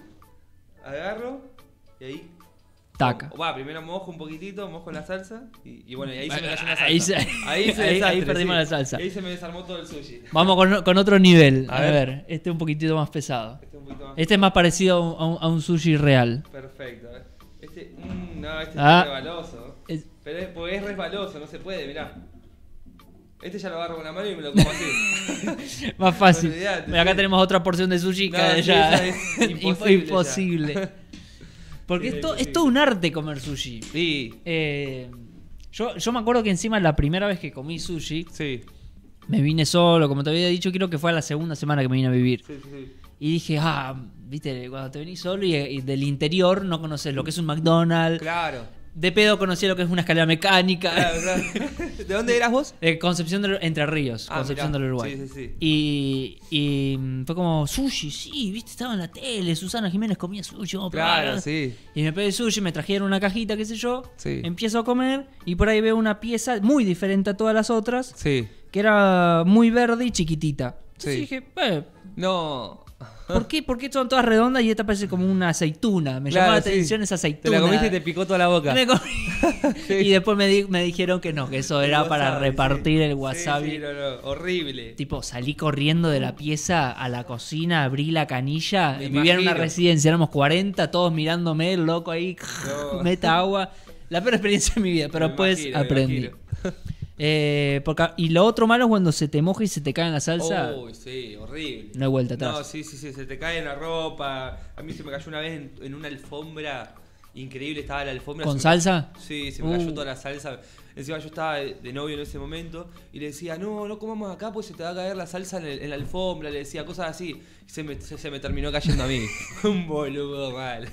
Speaker 2: Agarro. Y ahí.
Speaker 1: Taca.
Speaker 2: O- Va, primero mojo un poquitito, mojo la salsa. Y, y bueno, y ahí se me cayó la salsa.
Speaker 1: Ahí se-
Speaker 2: ahí, se
Speaker 1: ahí-
Speaker 2: desastre,
Speaker 1: ahí perdimos
Speaker 2: sí.
Speaker 1: la salsa.
Speaker 2: Y ahí se me desarmó todo el sushi.
Speaker 1: Vamos con, con otro nivel. A,
Speaker 2: A
Speaker 1: ver.
Speaker 2: ver.
Speaker 1: este es un poquitito más pesado.
Speaker 2: Este es un poquito más.
Speaker 1: Este es más parecido a un, a un- a un sushi real.
Speaker 2: Perfecto. a ver. Este. mm, no, este
Speaker 1: Ah.
Speaker 2: es resbaloso.
Speaker 1: Es-
Speaker 2: Pero es, porque es resbaloso, no se puede, mirá. Este ya lo agarro con la mano y me lo como así.
Speaker 1: más fácil.
Speaker 2: Olvidate,
Speaker 1: Mira, acá
Speaker 2: sí.
Speaker 1: tenemos otra porción de sushi
Speaker 2: No,
Speaker 1: que
Speaker 2: sí,
Speaker 1: ya
Speaker 2: esa es imposible
Speaker 1: imposible. Porque
Speaker 2: Sí,
Speaker 1: esto, es
Speaker 2: imposible.
Speaker 1: todo un arte comer sushi.
Speaker 2: Sí,
Speaker 1: Eh, yo, yo me acuerdo que encima la primera vez que comí sushi,
Speaker 2: sí.
Speaker 1: me vine solo, como te había dicho, creo que fue a la segunda semana que me vine a vivir.
Speaker 2: Sí, sí, sí.
Speaker 1: Y dije, ah, viste, cuando te venís solo y, y del interior no conoces lo que es un McDonald's.
Speaker 2: Claro.
Speaker 1: De pedo conocí lo que es una escalera mecánica.
Speaker 2: Claro, claro. ¿De dónde eras vos?
Speaker 1: Eh, Concepción del Entre Ríos,
Speaker 2: Ah,
Speaker 1: Concepción
Speaker 2: mirá.
Speaker 1: del Uruguay.
Speaker 2: Sí, sí, sí.
Speaker 1: Y, y mm, fue como, sushi, sí, viste, estaba en la tele, Susana Jiménez comía sushi. vamos a probar.
Speaker 2: Claro, sí.
Speaker 1: Y me pedí sushi, me trajeron una cajita, qué sé yo.
Speaker 2: Sí.
Speaker 1: Empiezo a comer y por ahí veo una pieza muy diferente a todas las otras,
Speaker 2: Sí.
Speaker 1: que era muy verde y chiquitita. Entonces
Speaker 2: Sí.
Speaker 1: dije, eh,
Speaker 2: No.
Speaker 1: ¿por qué, ¿por qué son todas redondas y esta parece como una aceituna? Me
Speaker 2: Claro,
Speaker 1: llamaba la
Speaker 2: sí.
Speaker 1: atención esa
Speaker 2: Te
Speaker 1: aceituna.
Speaker 2: la comiste y te picó toda la boca.
Speaker 1: Me comí.
Speaker 2: Sí.
Speaker 1: Y después me, di- me dijeron que no, que eso
Speaker 2: El
Speaker 1: era para
Speaker 2: wasabi,
Speaker 1: repartir
Speaker 2: sí.
Speaker 1: el wasabi.
Speaker 2: Sí, sí, no, no. Horrible.
Speaker 1: Tipo, salí corriendo de la pieza a la cocina, abrí la canilla.
Speaker 2: Me
Speaker 1: Vivía en una
Speaker 2: imagino.
Speaker 1: residencia, éramos cuarenta, todos mirándome, el loco ahí,
Speaker 2: No.
Speaker 1: meta agua. La peor experiencia de mi vida, pero
Speaker 2: Me
Speaker 1: después
Speaker 2: imagino, me
Speaker 1: aprendí.
Speaker 2: imagino.
Speaker 1: Eh, porque, y lo otro malo es cuando se te moja y se te cae en la salsa.
Speaker 2: Uy, sí, horrible.
Speaker 1: No hay vuelta atrás.
Speaker 2: No, sí, sí, sí, se te cae en la ropa. A mí se me cayó una vez en, en una alfombra. Increíble, estaba la alfombra.
Speaker 1: ¿Con
Speaker 2: se me-
Speaker 1: salsa?
Speaker 2: Sí, se me cayó
Speaker 1: Uh.
Speaker 2: toda la salsa. Encima yo estaba de, de novio en ese momento y le decía, no, no comamos acá pues se te va a caer la salsa en, el- en la alfombra. Le decía cosas así. Y se me, se, se me terminó cayendo a mí. Un boludo mal.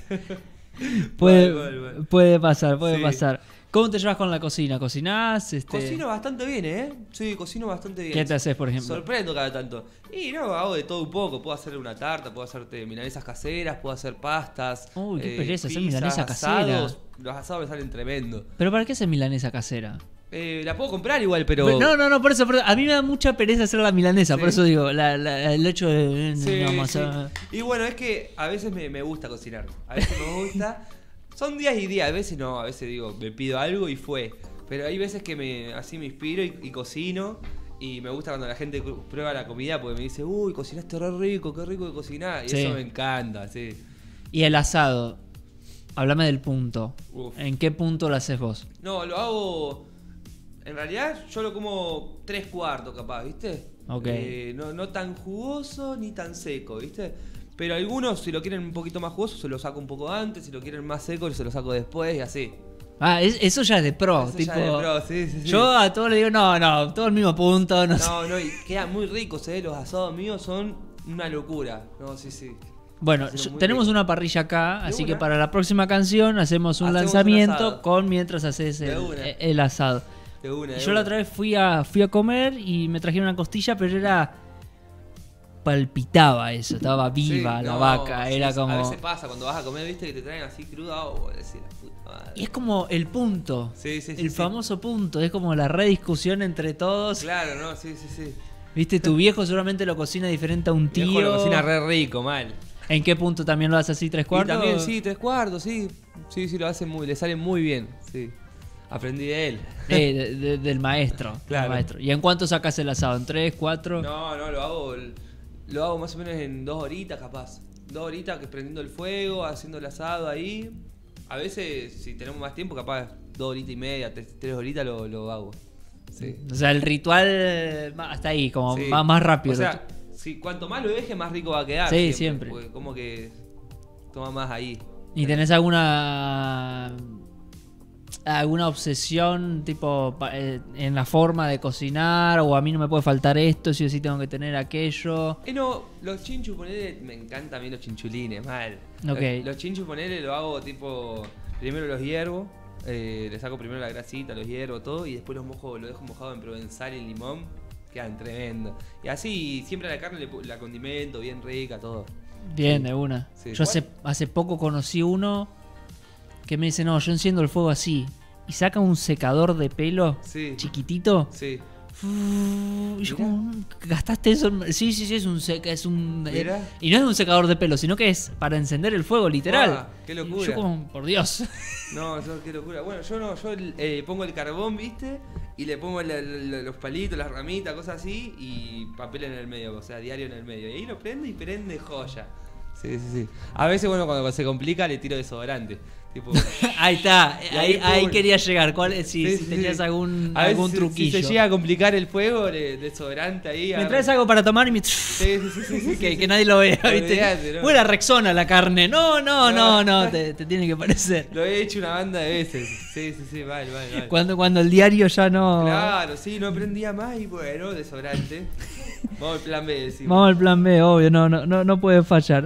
Speaker 1: Puede,
Speaker 2: Mal, mal, mal.
Speaker 1: puede pasar, puede
Speaker 2: Sí.
Speaker 1: pasar. ¿Cómo te llevas con la cocina? ¿Cocinás? Este,
Speaker 2: Cocino bastante bien, ¿eh? Sí, cocino bastante bien.
Speaker 1: ¿Qué te haces, por ejemplo?
Speaker 2: Sorprendo cada tanto. Y no, hago de todo un poco. Puedo hacer una tarta, puedo hacerte milanesas caseras, puedo hacer pastas.
Speaker 1: Uy, qué
Speaker 2: eh,
Speaker 1: pereza hacer
Speaker 2: pizzas,
Speaker 1: milanesa casera.
Speaker 2: asados. Los asados me salen tremendo.
Speaker 1: ¿Pero para qué hacer milanesa casera?
Speaker 2: Eh, la puedo comprar igual, pero.
Speaker 1: No, no, no, por eso, por eso. A mí me da mucha pereza hacer la milanesa,
Speaker 2: Sí.
Speaker 1: por eso digo, la, la- el hecho de...
Speaker 2: Sí,
Speaker 1: vamos
Speaker 2: sí.
Speaker 1: a-
Speaker 2: Y bueno, es que a veces me, me gusta cocinar. A veces me gusta. Son días y días. A veces no, a veces digo, me pido algo y fue. Pero hay veces que me así me inspiro y, y cocino. Y me gusta cuando la gente cu- prueba la comida porque me dice, uy, cocinaste re rico, qué rico que cocinás. Y
Speaker 1: Sí.
Speaker 2: eso me encanta, sí.
Speaker 1: Y el asado. Háblame del punto.
Speaker 2: Uf.
Speaker 1: ¿En qué punto lo haces vos?
Speaker 2: No, lo hago... En realidad yo lo como tres cuartos capaz, ¿viste?
Speaker 1: Ok.
Speaker 2: Eh, no, no tan jugoso ni tan seco, ¿viste? Pero algunos, si lo quieren un poquito más jugoso, se lo saco un poco antes. Si lo quieren más seco, se lo saco después y así.
Speaker 1: Ah, es- eso ya es de pro.
Speaker 2: Eso
Speaker 1: tipo,
Speaker 2: ya de pro, sí, sí, sí.
Speaker 1: Yo a todos le digo, no, no, todo el mismo punto. No, sé.
Speaker 2: No, no, y quedan muy ricos, ¿eh? Los asados míos son una locura. No, sí, sí.
Speaker 1: Bueno,
Speaker 2: Hacen
Speaker 1: yo-
Speaker 2: muy
Speaker 1: tenemos
Speaker 2: rico.
Speaker 1: una parrilla acá,
Speaker 2: ¿De
Speaker 1: así
Speaker 2: una?
Speaker 1: que para la próxima canción hacemos un
Speaker 2: Hacemos un
Speaker 1: lanzamiento
Speaker 2: asado.
Speaker 1: con mientras haces
Speaker 2: De
Speaker 1: el,
Speaker 2: una.
Speaker 1: el asado.
Speaker 2: De una, de
Speaker 1: Yo
Speaker 2: una.
Speaker 1: la otra vez fui a, fui a comer y me trajeron una costilla, pero era... palpitaba eso, estaba viva
Speaker 2: Sí,
Speaker 1: la
Speaker 2: no,
Speaker 1: vaca,
Speaker 2: sí,
Speaker 1: era
Speaker 2: A
Speaker 1: como...
Speaker 2: veces pasa, cuando vas a comer, viste, que te traen así cruda, o decir, la puta madre.
Speaker 1: Y es como el punto,
Speaker 2: Sí, sí, sí,
Speaker 1: el
Speaker 2: sí.
Speaker 1: famoso punto, es como la rediscusión entre todos.
Speaker 2: Claro, no, sí, sí, sí.
Speaker 1: Viste, tu viejo seguramente lo cocina diferente a un
Speaker 2: Mi viejo
Speaker 1: tío.
Speaker 2: lo cocina re rico, mal.
Speaker 1: ¿En qué punto también lo haces así, tres
Speaker 2: Y
Speaker 1: cuartos?
Speaker 2: también, sí, tres cuartos, sí. Sí, sí, lo hace muy, le sale muy bien, sí. Aprendí de él.
Speaker 1: Eh, de- de- del maestro,
Speaker 2: Claro.
Speaker 1: del maestro. ¿Y en cuánto sacas el asado? ¿En tres, cuatro?
Speaker 2: No, no, lo hago, lo hago más o menos en dos horitas, capaz. Dos horitas que prendiendo el fuego, haciendo el asado ahí. A veces, si tenemos más tiempo, capaz dos horitas y media, tres, tres horitas lo, lo hago. Sí.
Speaker 1: O sea, el ritual eh, hasta ahí, como
Speaker 2: Sí.
Speaker 1: más, más rápido.
Speaker 2: O sea, si cuanto más lo deje, más rico va a quedar.
Speaker 1: Sí, siempre.
Speaker 2: Porque como que toma más ahí.
Speaker 1: ¿Y tenés alguna alguna obsesión tipo pa- eh, en la forma de cocinar? O a mí no me puede faltar esto, si o sí tengo que tener aquello.
Speaker 2: Eh, no, los chinchus, ponele, me encantan a mí los chinchulines, mal.
Speaker 1: Ok.
Speaker 2: Los, los chinchus, ponele, lo hago tipo, primero los hiervo, eh, le saco primero la grasita, los hiervo, todo, y después los mojo, lo dejo mojado en provenzal y en limón, quedan tremendo. Y así, siempre a la carne le, pu- la condimento, bien rica, todo.
Speaker 1: Bien,
Speaker 2: Sí.
Speaker 1: de una.
Speaker 2: Sí.
Speaker 1: Yo hace, hace poco conocí uno que me dice, no, yo enciendo el fuego así. Y saca un secador de pelo
Speaker 2: Sí.
Speaker 1: chiquitito.
Speaker 2: Sí.
Speaker 1: Y yo
Speaker 2: Mirá.
Speaker 1: como, ¿gastaste eso? Sí, sí, sí, es un seca, es un eh,
Speaker 2: Mirá.
Speaker 1: y no es un secador de pelo, sino que es para encender el fuego, literal.
Speaker 2: Ah, qué locura.
Speaker 1: Y yo como, por Dios.
Speaker 2: No, yo, qué locura. Bueno, yo no, yo eh, pongo el carbón, ¿viste? Y le pongo la- la- los palitos, las ramitas, cosas así, y papel en el medio, o sea, diario en el medio. Y ahí lo prende y prende joya. Sí, sí, sí. A veces, bueno, cuando se complica, le tiro desodorante. Tipo,
Speaker 1: Ahí está,
Speaker 2: Y
Speaker 1: ahí,
Speaker 2: ahí,
Speaker 1: ahí
Speaker 2: pum.
Speaker 1: quería llegar. ¿Cuál, si,
Speaker 2: sí,
Speaker 1: si
Speaker 2: sí,
Speaker 1: tenías
Speaker 2: sí.
Speaker 1: algún,
Speaker 2: A veces
Speaker 1: algún
Speaker 2: si-
Speaker 1: truquillo.
Speaker 2: Si se llega a complicar el fuego, le desodorante ahí.
Speaker 1: ¿Me
Speaker 2: agarro-
Speaker 1: traes algo para tomar? Y me...
Speaker 2: Sí, sí, sí, sí, sí,
Speaker 1: que,
Speaker 2: sí.
Speaker 1: que nadie lo vea, ¿viste?
Speaker 2: Olvidate, no.
Speaker 1: Huele a Rexona la carne. No, no, no,
Speaker 2: No.
Speaker 1: no, te, te tiene que parecer.
Speaker 2: Lo he hecho una banda de veces. Sí, sí, sí, vale, vale, vale.
Speaker 1: Cuando, cuando el diario ya no...
Speaker 2: Claro, sí, no aprendía más y bueno, desodorante. Vamos al plan B, decimos.
Speaker 1: Vamos al plan B, obvio, no, no, no, no puede fallar.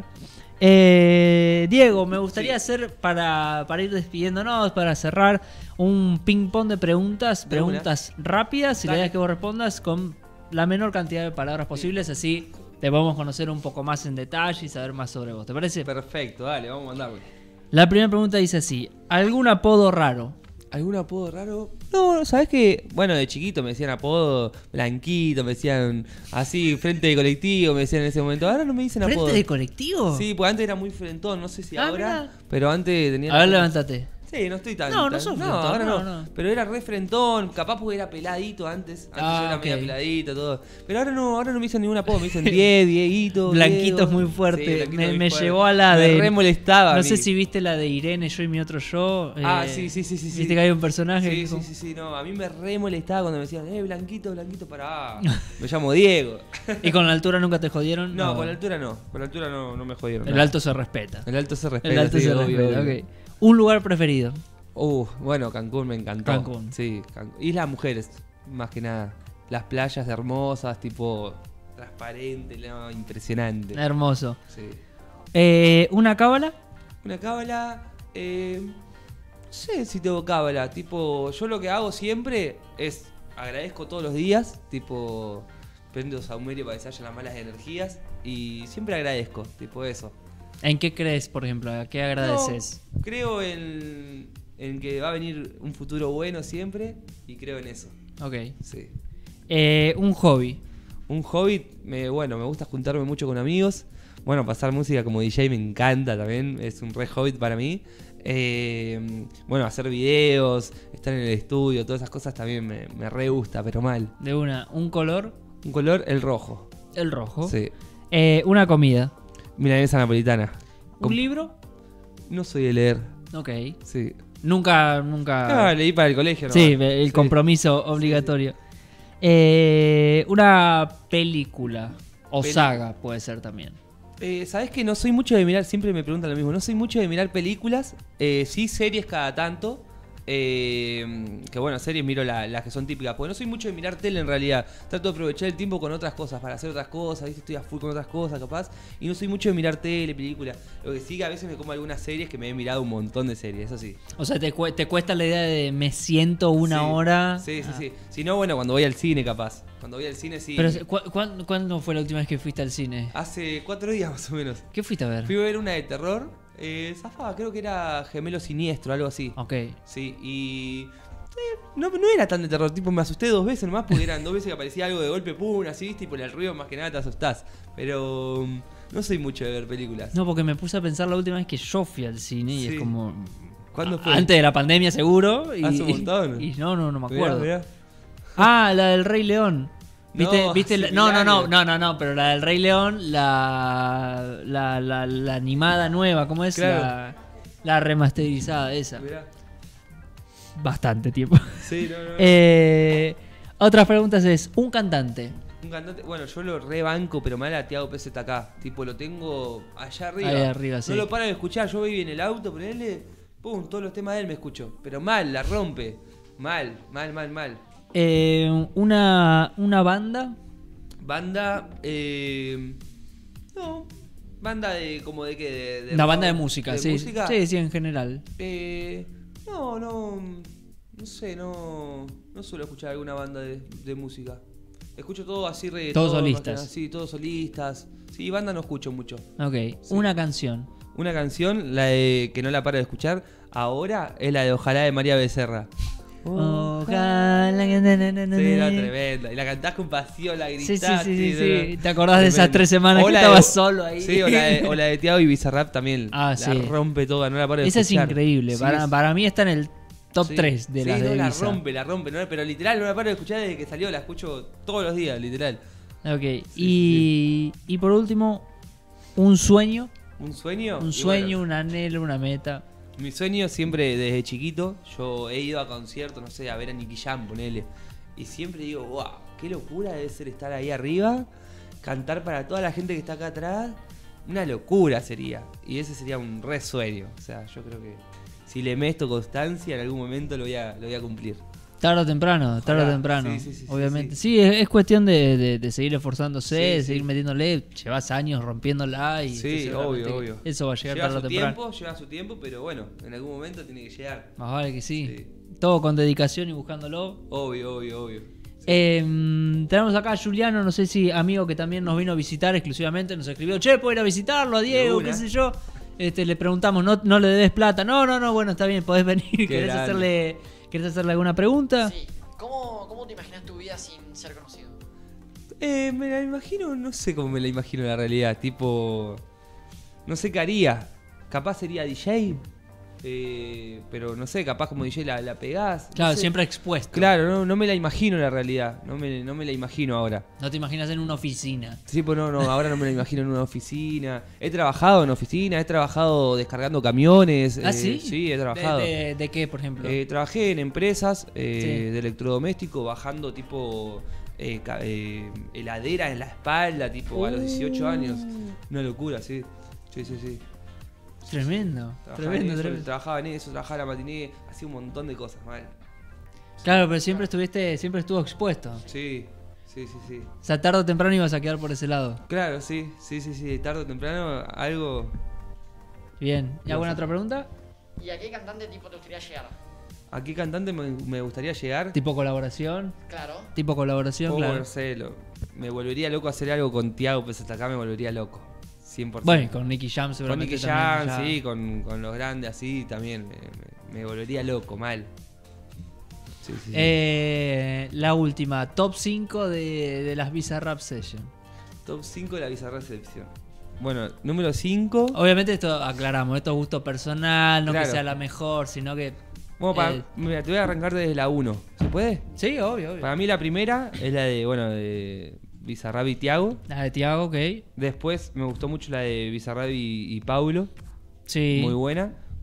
Speaker 1: Eh, Diego, me gustaría
Speaker 2: Sí.
Speaker 1: hacer, para, para ir despidiéndonos, para cerrar, un ping-pong de preguntas,
Speaker 2: De
Speaker 1: preguntas rápidas, y la
Speaker 2: Dale.
Speaker 1: idea es que vos respondas con la menor cantidad de palabras posibles, así te podemos conocer un poco más en detalle y saber más sobre vos. ¿Te parece?
Speaker 2: Perfecto, dale, vamos a mandarlo.
Speaker 1: La primera pregunta dice así: ¿algún apodo raro?
Speaker 2: ¿Algún apodo raro? No, ¿sabes qué? Bueno, de chiquito me decían apodo blanquito, me decían así, frente de colectivo, me decían en ese momento. Ahora no me dicen apodo.
Speaker 1: ¿Frente de colectivo?
Speaker 2: Sí, pues antes era muy frentón, no sé si
Speaker 1: Ah,
Speaker 2: ahora,
Speaker 1: mirá.
Speaker 2: pero antes tenía...
Speaker 1: A ver, levántate.
Speaker 2: Sí, no estoy tan...
Speaker 1: No, no
Speaker 2: tan-
Speaker 1: sos frentón,
Speaker 2: ahora no,
Speaker 1: no, no.
Speaker 2: Pero era re frentón, capaz porque era peladito antes. Antes
Speaker 1: Ah,
Speaker 2: yo era
Speaker 1: ok.
Speaker 2: medio peladito, todo. Pero ahora no, ahora no me dicen ningún apodo, me dicen Die, Dieguito.
Speaker 1: Blanquito
Speaker 2: Diego.
Speaker 1: es muy fuerte.
Speaker 2: Sí, Blanquito
Speaker 1: me
Speaker 2: muy
Speaker 1: me
Speaker 2: fuerte.
Speaker 1: llevó a la
Speaker 2: Me
Speaker 1: de.
Speaker 2: re molestaba. a
Speaker 1: No
Speaker 2: mí.
Speaker 1: sé si viste la de Irene, yo y mi otro yo.
Speaker 2: Ah,
Speaker 1: eh,
Speaker 2: sí, sí, sí, sí.
Speaker 1: Viste
Speaker 2: sí.
Speaker 1: que hay un personaje.
Speaker 2: Sí,
Speaker 1: que
Speaker 2: sí,
Speaker 1: como-
Speaker 2: sí, sí, no. A mí me re molestaba cuando me decían, eh, Blanquito, Blanquito, para. Me llamo Diego.
Speaker 1: ¿Y con la altura nunca te jodieron?
Speaker 2: No, con la altura no. Con la altura no, no me jodieron.
Speaker 1: El
Speaker 2: nada.
Speaker 1: alto se respeta.
Speaker 2: El alto se respeta.
Speaker 1: El alto
Speaker 2: sí,
Speaker 1: se
Speaker 2: obvio,
Speaker 1: respeta,
Speaker 2: obvio.
Speaker 1: ok. Un lugar preferido.
Speaker 2: Uh, bueno, Cancún me encantó.
Speaker 1: Cancún.
Speaker 2: Sí, Cancún. Y las mujeres, más que nada. Las playas hermosas, tipo transparente, no, impresionante.
Speaker 1: Hermoso.
Speaker 2: Sí.
Speaker 1: Eh, ¿Una cábala?
Speaker 2: Una cábala, eh, no sé si tengo cábala. Tipo, yo lo que hago siempre es agradezco todos los días. Tipo, prendo saumerio para que se vayan las malas energías. Y siempre agradezco, tipo eso.
Speaker 1: ¿En qué crees, por ejemplo? ¿A qué agradeces?
Speaker 2: No, creo en, en que va a venir un futuro bueno siempre. Y creo en eso.
Speaker 1: Ok.
Speaker 2: Sí.
Speaker 1: Eh, un hobby.
Speaker 2: Un hobby, me, bueno, me gusta juntarme mucho con amigos. Bueno, pasar música como D J me encanta también, es un re hobby para mí. Eh, bueno, hacer videos, estar en el estudio, todas esas cosas también me, me re gusta, pero mal.
Speaker 1: De una. Un color.
Speaker 2: Un color, el rojo.
Speaker 1: El rojo.
Speaker 2: Sí.
Speaker 1: Eh, una comida.
Speaker 2: Milanesa napolitana.
Speaker 1: Un
Speaker 2: Com-
Speaker 1: libro.
Speaker 2: No soy de leer.
Speaker 1: Ok.
Speaker 2: Sí.
Speaker 1: Nunca, nunca...
Speaker 2: Ah, leí para el colegio, ¿no?
Speaker 1: Sí, el
Speaker 2: Sí.
Speaker 1: compromiso obligatorio. Eh, una película o
Speaker 2: Peli-
Speaker 1: saga puede ser también.
Speaker 2: Eh, ¿Sabés que no soy mucho de mirar? Siempre me preguntan lo mismo. No soy mucho de mirar películas. Eh, sí, series cada tanto. Eh, que bueno, series miro la- las que son típicas. Porque no soy mucho de mirar tele en realidad. Trato de aprovechar el tiempo con otras cosas, para hacer otras cosas. ¿Viste? Estoy a full con otras cosas, capaz. Y no soy mucho de mirar tele, películas. Lo que sí, que a veces me como algunas series que me he mirado un montón de series, eso sí.
Speaker 1: O sea, te, cu- te cuesta la idea de me siento una
Speaker 2: Sí.
Speaker 1: hora.
Speaker 2: Sí, sí,
Speaker 1: Ah.
Speaker 2: sí. Si no, bueno, cuando voy al cine, capaz. Cuando voy al cine, sí.
Speaker 1: Pero, ¿cu- cuán- ¿cuándo fue la última vez que fuiste al cine?
Speaker 2: Hace cuatro días más o menos.
Speaker 1: ¿Qué fuiste a ver?
Speaker 2: Fui a ver una de terror. Eh, zafaba, creo que era Gemelo Siniestro, algo así.
Speaker 1: Ok.
Speaker 2: Sí, y. eh, no, no era tan de terror, tipo me asusté dos veces nomás porque eran dos veces que aparecía algo de golpe, pum, así, ¿viste? Y por el ruido más que nada te asustás. Pero. um, no soy mucho de ver películas.
Speaker 1: No, porque me puse a pensar la última vez que yo fui al cine y
Speaker 2: Sí.
Speaker 1: es como...
Speaker 2: ¿Cuándo fue?
Speaker 1: Antes de la pandemia seguro. Y,
Speaker 2: Hace un montón.
Speaker 1: Y, y no, no, no me
Speaker 2: Mirá,
Speaker 1: acuerdo.
Speaker 2: mirá.
Speaker 1: Ah, la del Rey León. ¿Viste?
Speaker 2: No,
Speaker 1: ¿Viste
Speaker 2: hace
Speaker 1: la-
Speaker 2: mil
Speaker 1: no, no, no,
Speaker 2: años.
Speaker 1: no, no, no, pero la del Rey León, la, la, la, la animada nueva, ¿cómo es?
Speaker 2: Claro.
Speaker 1: La, la remasterizada, esa.
Speaker 2: Mirá.
Speaker 1: Bastante tiempo.
Speaker 2: Sí, no, no. no.
Speaker 1: Eh, otras preguntas es, un cantante.
Speaker 2: Un cantante, bueno, yo lo rebanco, pero mal a Tiago P Z K. Tipo, lo tengo allá arriba.
Speaker 1: Ahí arriba, sí.
Speaker 2: No lo paro de escuchar, yo voy en el auto, ponele, pum, todos los temas de él me escucho. Pero mal, la rompe. Mal, mal, mal, mal.
Speaker 1: Eh, una, una banda.
Speaker 2: Banda, eh. No. Banda de, como de qué, de, de
Speaker 1: Una
Speaker 2: rock,
Speaker 1: banda de música,
Speaker 2: ¿de
Speaker 1: sí.
Speaker 2: música?
Speaker 1: Sí, sí, en general.
Speaker 2: Eh. No, no. No sé, no. No suelo escuchar alguna banda de, de música. Escucho todo así re.
Speaker 1: Todos solistas.
Speaker 2: Sí, todos solistas. Sí, banda no escucho mucho.
Speaker 1: Ok, una canción.
Speaker 2: Una canción, la de que no la paro de escuchar ahora, es la de Ojalá de María Becerra.
Speaker 1: Ojalá que...
Speaker 2: Sí, era tremenda. Y la cantás con pasión, la
Speaker 1: Sí,
Speaker 2: gritás.
Speaker 1: sí, sí, sí,
Speaker 2: no,
Speaker 1: sí.
Speaker 2: no.
Speaker 1: ¿Te acordás de esas
Speaker 2: Tremendo.
Speaker 1: tres semanas
Speaker 2: O
Speaker 1: que
Speaker 2: la
Speaker 1: estabas
Speaker 2: de-
Speaker 1: solo ahí?
Speaker 2: Sí, o la de, o la de Tiago y Bizarrap también.
Speaker 1: Ah,
Speaker 2: la
Speaker 1: sí.
Speaker 2: rompe toda, no la paro de
Speaker 1: Esa es
Speaker 2: escuchar.
Speaker 1: increíble.
Speaker 2: Sí,
Speaker 1: para,
Speaker 2: es-
Speaker 1: para mí está en el top
Speaker 2: sí.
Speaker 1: tres de
Speaker 2: Sí,
Speaker 1: las
Speaker 2: no,
Speaker 1: de
Speaker 2: la
Speaker 1: Visa.
Speaker 2: rompe, la rompe. No, pero literal, no la paro de escuchar desde que salió, la escucho todos los días, literal.
Speaker 1: Ok, y, y por último, un sueño.
Speaker 2: ¿Un sueño?
Speaker 1: Un
Speaker 2: Y
Speaker 1: sueño,
Speaker 2: bueno,
Speaker 1: un anhelo, una meta.
Speaker 2: mi sueño siempre desde chiquito, yo he ido a conciertos, no sé, a ver a Nicky Jam, ponele. Y siempre digo, wow, qué locura debe ser estar ahí arriba, cantar para toda la gente que está acá atrás. Una locura sería. Y ese sería un re sueño. O sea, yo creo que si le meto constancia, en algún momento lo voy a, lo voy a cumplir.
Speaker 1: Tarde o temprano, tarde o
Speaker 2: Ojalá.
Speaker 1: temprano.
Speaker 2: Sí, sí, sí, sí,
Speaker 1: obviamente.
Speaker 2: sí.
Speaker 1: Sí, es, es cuestión de, de- de seguir esforzándose,
Speaker 2: Sí,
Speaker 1: de
Speaker 2: sí.
Speaker 1: seguir metiéndole. Llevas años rompiéndola y
Speaker 2: Sí,
Speaker 1: seguramente
Speaker 2: obvio, obvio.
Speaker 1: eso va a llegar
Speaker 2: Lleva
Speaker 1: tarde o
Speaker 2: su
Speaker 1: temprano.
Speaker 2: tiempo, lleva su tiempo, pero bueno, en algún momento tiene que llegar.
Speaker 1: Más vale que sí.
Speaker 2: Sí.
Speaker 1: Todo con dedicación y buscándolo.
Speaker 2: Obvio, obvio, obvio.
Speaker 1: Eh, tenemos acá a Juliano, no sé si amigo que también nos vino a visitar exclusivamente, nos escribió, che, ¿puedo ir a visitarlo a Diego?
Speaker 2: una.
Speaker 1: ¿Qué sé yo? Este, le preguntamos, no, no le debes plata. No, no, no, bueno, está bien, podés venir. ¿Querés
Speaker 2: grande.
Speaker 1: hacerle, ¿Querés hacerle alguna pregunta?
Speaker 3: Sí. ¿Cómo, ¿Cómo te imaginas tu vida sin ser conocido?
Speaker 2: Eh, me la imagino, no sé cómo me la imagino en la realidad. Tipo, no sé qué haría. Capaz sería D J, eh, pero no sé, capaz como D J la, la pegás. no
Speaker 1: Claro,
Speaker 2: sé.
Speaker 1: siempre expuesto.
Speaker 2: Claro, no, no me la imagino en la realidad. No me, no me la imagino ahora.
Speaker 1: No te imaginas en una oficina.
Speaker 2: Sí, pues no, no, ahora no me la imagino en una oficina. He trabajado en oficina, he trabajado descargando camiones.
Speaker 1: ¿Ah,
Speaker 2: eh,
Speaker 1: sí?
Speaker 2: Sí, he trabajado.
Speaker 1: ¿De, de, de qué, por ejemplo?
Speaker 2: Eh, trabajé en empresas eh,
Speaker 1: Sí.
Speaker 2: de electrodoméstico, bajando tipo eh, ca- eh, heladera en la espalda, tipo a los dieciocho
Speaker 1: Uh.
Speaker 2: años. Una locura, sí. Sí, sí, sí.
Speaker 1: Tremendo,
Speaker 2: Trabajaba
Speaker 1: tremendo,
Speaker 2: en eso,
Speaker 1: tremendo.
Speaker 2: trabajaba en eso, trabajaba en la matiné, hacía un montón de cosas, mal.
Speaker 1: Claro, pero siempre estuviste, siempre estuvo expuesto.
Speaker 2: Sí, sí, sí, sí.
Speaker 1: O sea, tarde o temprano ibas a quedar por ese lado.
Speaker 2: Claro, sí, sí, sí, sí. Tarde o temprano algo.
Speaker 1: Bien. ¿Y alguna otra pregunta?
Speaker 3: ¿Y a qué cantante tipo te gustaría llegar?
Speaker 2: ¿A qué cantante me, me gustaría llegar?
Speaker 1: Tipo colaboración.
Speaker 3: Claro.
Speaker 1: Tipo colaboración,
Speaker 2: Oh,
Speaker 1: claro.
Speaker 2: no sé, lo- me volvería loco hacer algo con Tiago, pues hasta acá me volvería loco. cien por ciento.
Speaker 1: Bueno, y con Nicky Jam
Speaker 2: Con
Speaker 1: seguramente
Speaker 2: Nicky
Speaker 1: también,
Speaker 2: Jam,
Speaker 1: ya-
Speaker 2: sí, con, con los grandes así también. Me, me- me volvería loco, mal. Sí, sí, sí.
Speaker 1: Eh, la última, top cinco de, de las Bizarrap Sessions.
Speaker 2: Top cinco de la bizarra recepción. Bueno, número cinco.
Speaker 1: Obviamente esto aclaramos, esto es gusto personal, no
Speaker 2: Claro.
Speaker 1: que sea la mejor, sino que...
Speaker 2: Bueno, para,
Speaker 1: eh,
Speaker 2: mira, te voy a arrancar desde la uno. ¿Se puede?
Speaker 1: Sí, obvio, obvio.
Speaker 2: Para mí la primera es la de, bueno, de Bizarrap y Tiago.
Speaker 1: La de Tiago, ok.
Speaker 2: Después me gustó mucho la de Bizarrap y, y Paulo.
Speaker 1: Sí.
Speaker 2: Muy buena.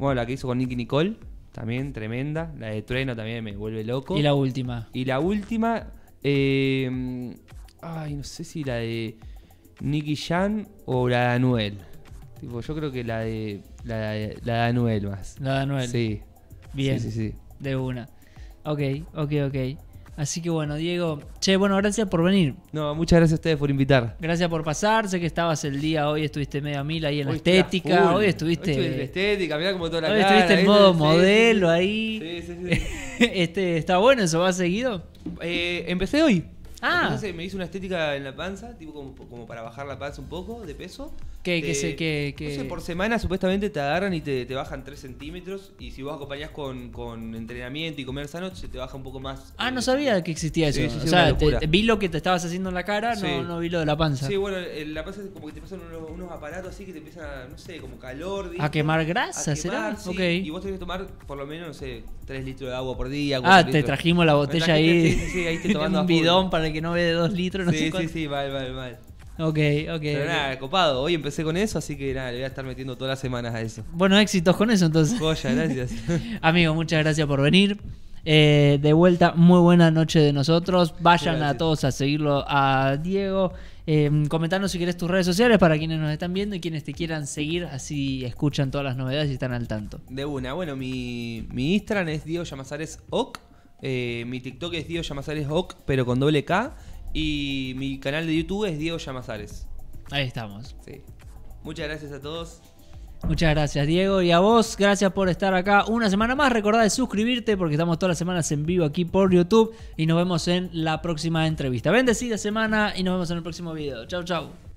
Speaker 2: Bueno, la que hizo con Nicky Nicole, también tremenda. La de Trueno también me vuelve loco.
Speaker 1: Y la última.
Speaker 2: Y la última, eh, ay, no sé si la de Nicky Jam o la de Anuel. Tipo, yo creo que la de la de, la de Anuel más.
Speaker 1: La de Anuel.
Speaker 2: Sí.
Speaker 1: Bien.
Speaker 2: Sí, sí, sí.
Speaker 1: De una. Ok, ok, ok. Así que bueno, Diego. Che, bueno, gracias por venir.
Speaker 2: No, muchas gracias a ustedes por invitar.
Speaker 1: Gracias por pasar. Sé que estabas el día hoy, estuviste media mil ahí en la
Speaker 2: Hoy estoy a
Speaker 1: estética.
Speaker 2: full.
Speaker 1: Hoy estuviste.
Speaker 2: Hoy estuve en la estética, mirá como toda la
Speaker 1: Hoy
Speaker 2: cara.
Speaker 1: estuviste en
Speaker 2: ¿viste?
Speaker 1: modo
Speaker 2: Sí,
Speaker 1: modelo
Speaker 2: sí, sí.
Speaker 1: ahí.
Speaker 2: Sí, sí, sí.
Speaker 1: este, ¿está bueno eso? ¿Va seguido?
Speaker 2: Eh, empecé hoy.
Speaker 1: Ah.
Speaker 2: Entonces me hice una estética en la panza, tipo como, como para bajar la panza un poco de peso.
Speaker 1: ¿Qué,
Speaker 2: Te-
Speaker 1: qué, se- qué, qué-
Speaker 2: no sé, por semana supuestamente te agarran y te, te bajan tres centímetros. Y si vos acompañás con, con entrenamiento y comer sano, se te baja un poco más.
Speaker 1: Ah, no
Speaker 2: eh,
Speaker 1: sabía que existía eso.
Speaker 2: Sí, sí, sí,
Speaker 1: o
Speaker 2: una
Speaker 1: sea, te-
Speaker 2: locura.
Speaker 1: te- vi lo que te estabas haciendo en la cara,
Speaker 2: Sí.
Speaker 1: no, no vi lo de la panza.
Speaker 2: Sí, bueno, en la panza es como que te pasan unos, unos aparatos así que te empiezan a, no sé, como calor. ¿viste?
Speaker 1: ¿A quemar grasa,
Speaker 2: A
Speaker 1: será?
Speaker 2: quemar, sí.
Speaker 1: Ok.
Speaker 2: Y vos tenés que tomar por lo menos, no sé, tres litros de agua por día.
Speaker 1: Ah,
Speaker 2: cuatro
Speaker 1: te
Speaker 2: litros.
Speaker 1: trajimos la
Speaker 2: Me
Speaker 1: botella
Speaker 2: trajiste,
Speaker 1: ahí.
Speaker 2: Sí, sí, sí, ahí estoy tomando a
Speaker 1: un
Speaker 2: full.
Speaker 1: bidón para el que no ve de dos litros, no
Speaker 2: Sí,
Speaker 1: sé
Speaker 2: sí,
Speaker 1: cuánto.
Speaker 2: sí, mal, mal, mal.
Speaker 1: Ok, ok.
Speaker 2: Pero
Speaker 1: ok.
Speaker 2: nada, copado. Hoy empecé con eso, así que nada, le voy a estar metiendo todas las semanas a eso.
Speaker 1: Bueno, éxitos con eso entonces.
Speaker 2: Joya, gracias.
Speaker 1: Amigo, muchas gracias por venir. Eh, de vuelta, muy buena noche de nosotros. Vayan
Speaker 2: Gracias.
Speaker 1: a todos a seguirlo a Diego. Eh, comentanos si querés tus redes sociales para quienes nos están viendo y quienes te quieran seguir, así escuchan todas las novedades y están al tanto.
Speaker 2: De una, bueno, mi, mi Instagram es Diego Llamazares Oc. Eh, mi TikTok es Diego Llamazares Oc, pero con doble K. Y mi canal de YouTube es Diego Llamazares.
Speaker 1: Ahí estamos.
Speaker 2: Sí. Muchas gracias a todos.
Speaker 1: Muchas gracias, Diego. Y a vos, gracias por estar acá una semana más. Recordá de suscribirte porque estamos todas las semanas en vivo aquí por YouTube. Y nos vemos en la próxima entrevista. Bendecida semana y nos vemos en el próximo video. Chau, chau.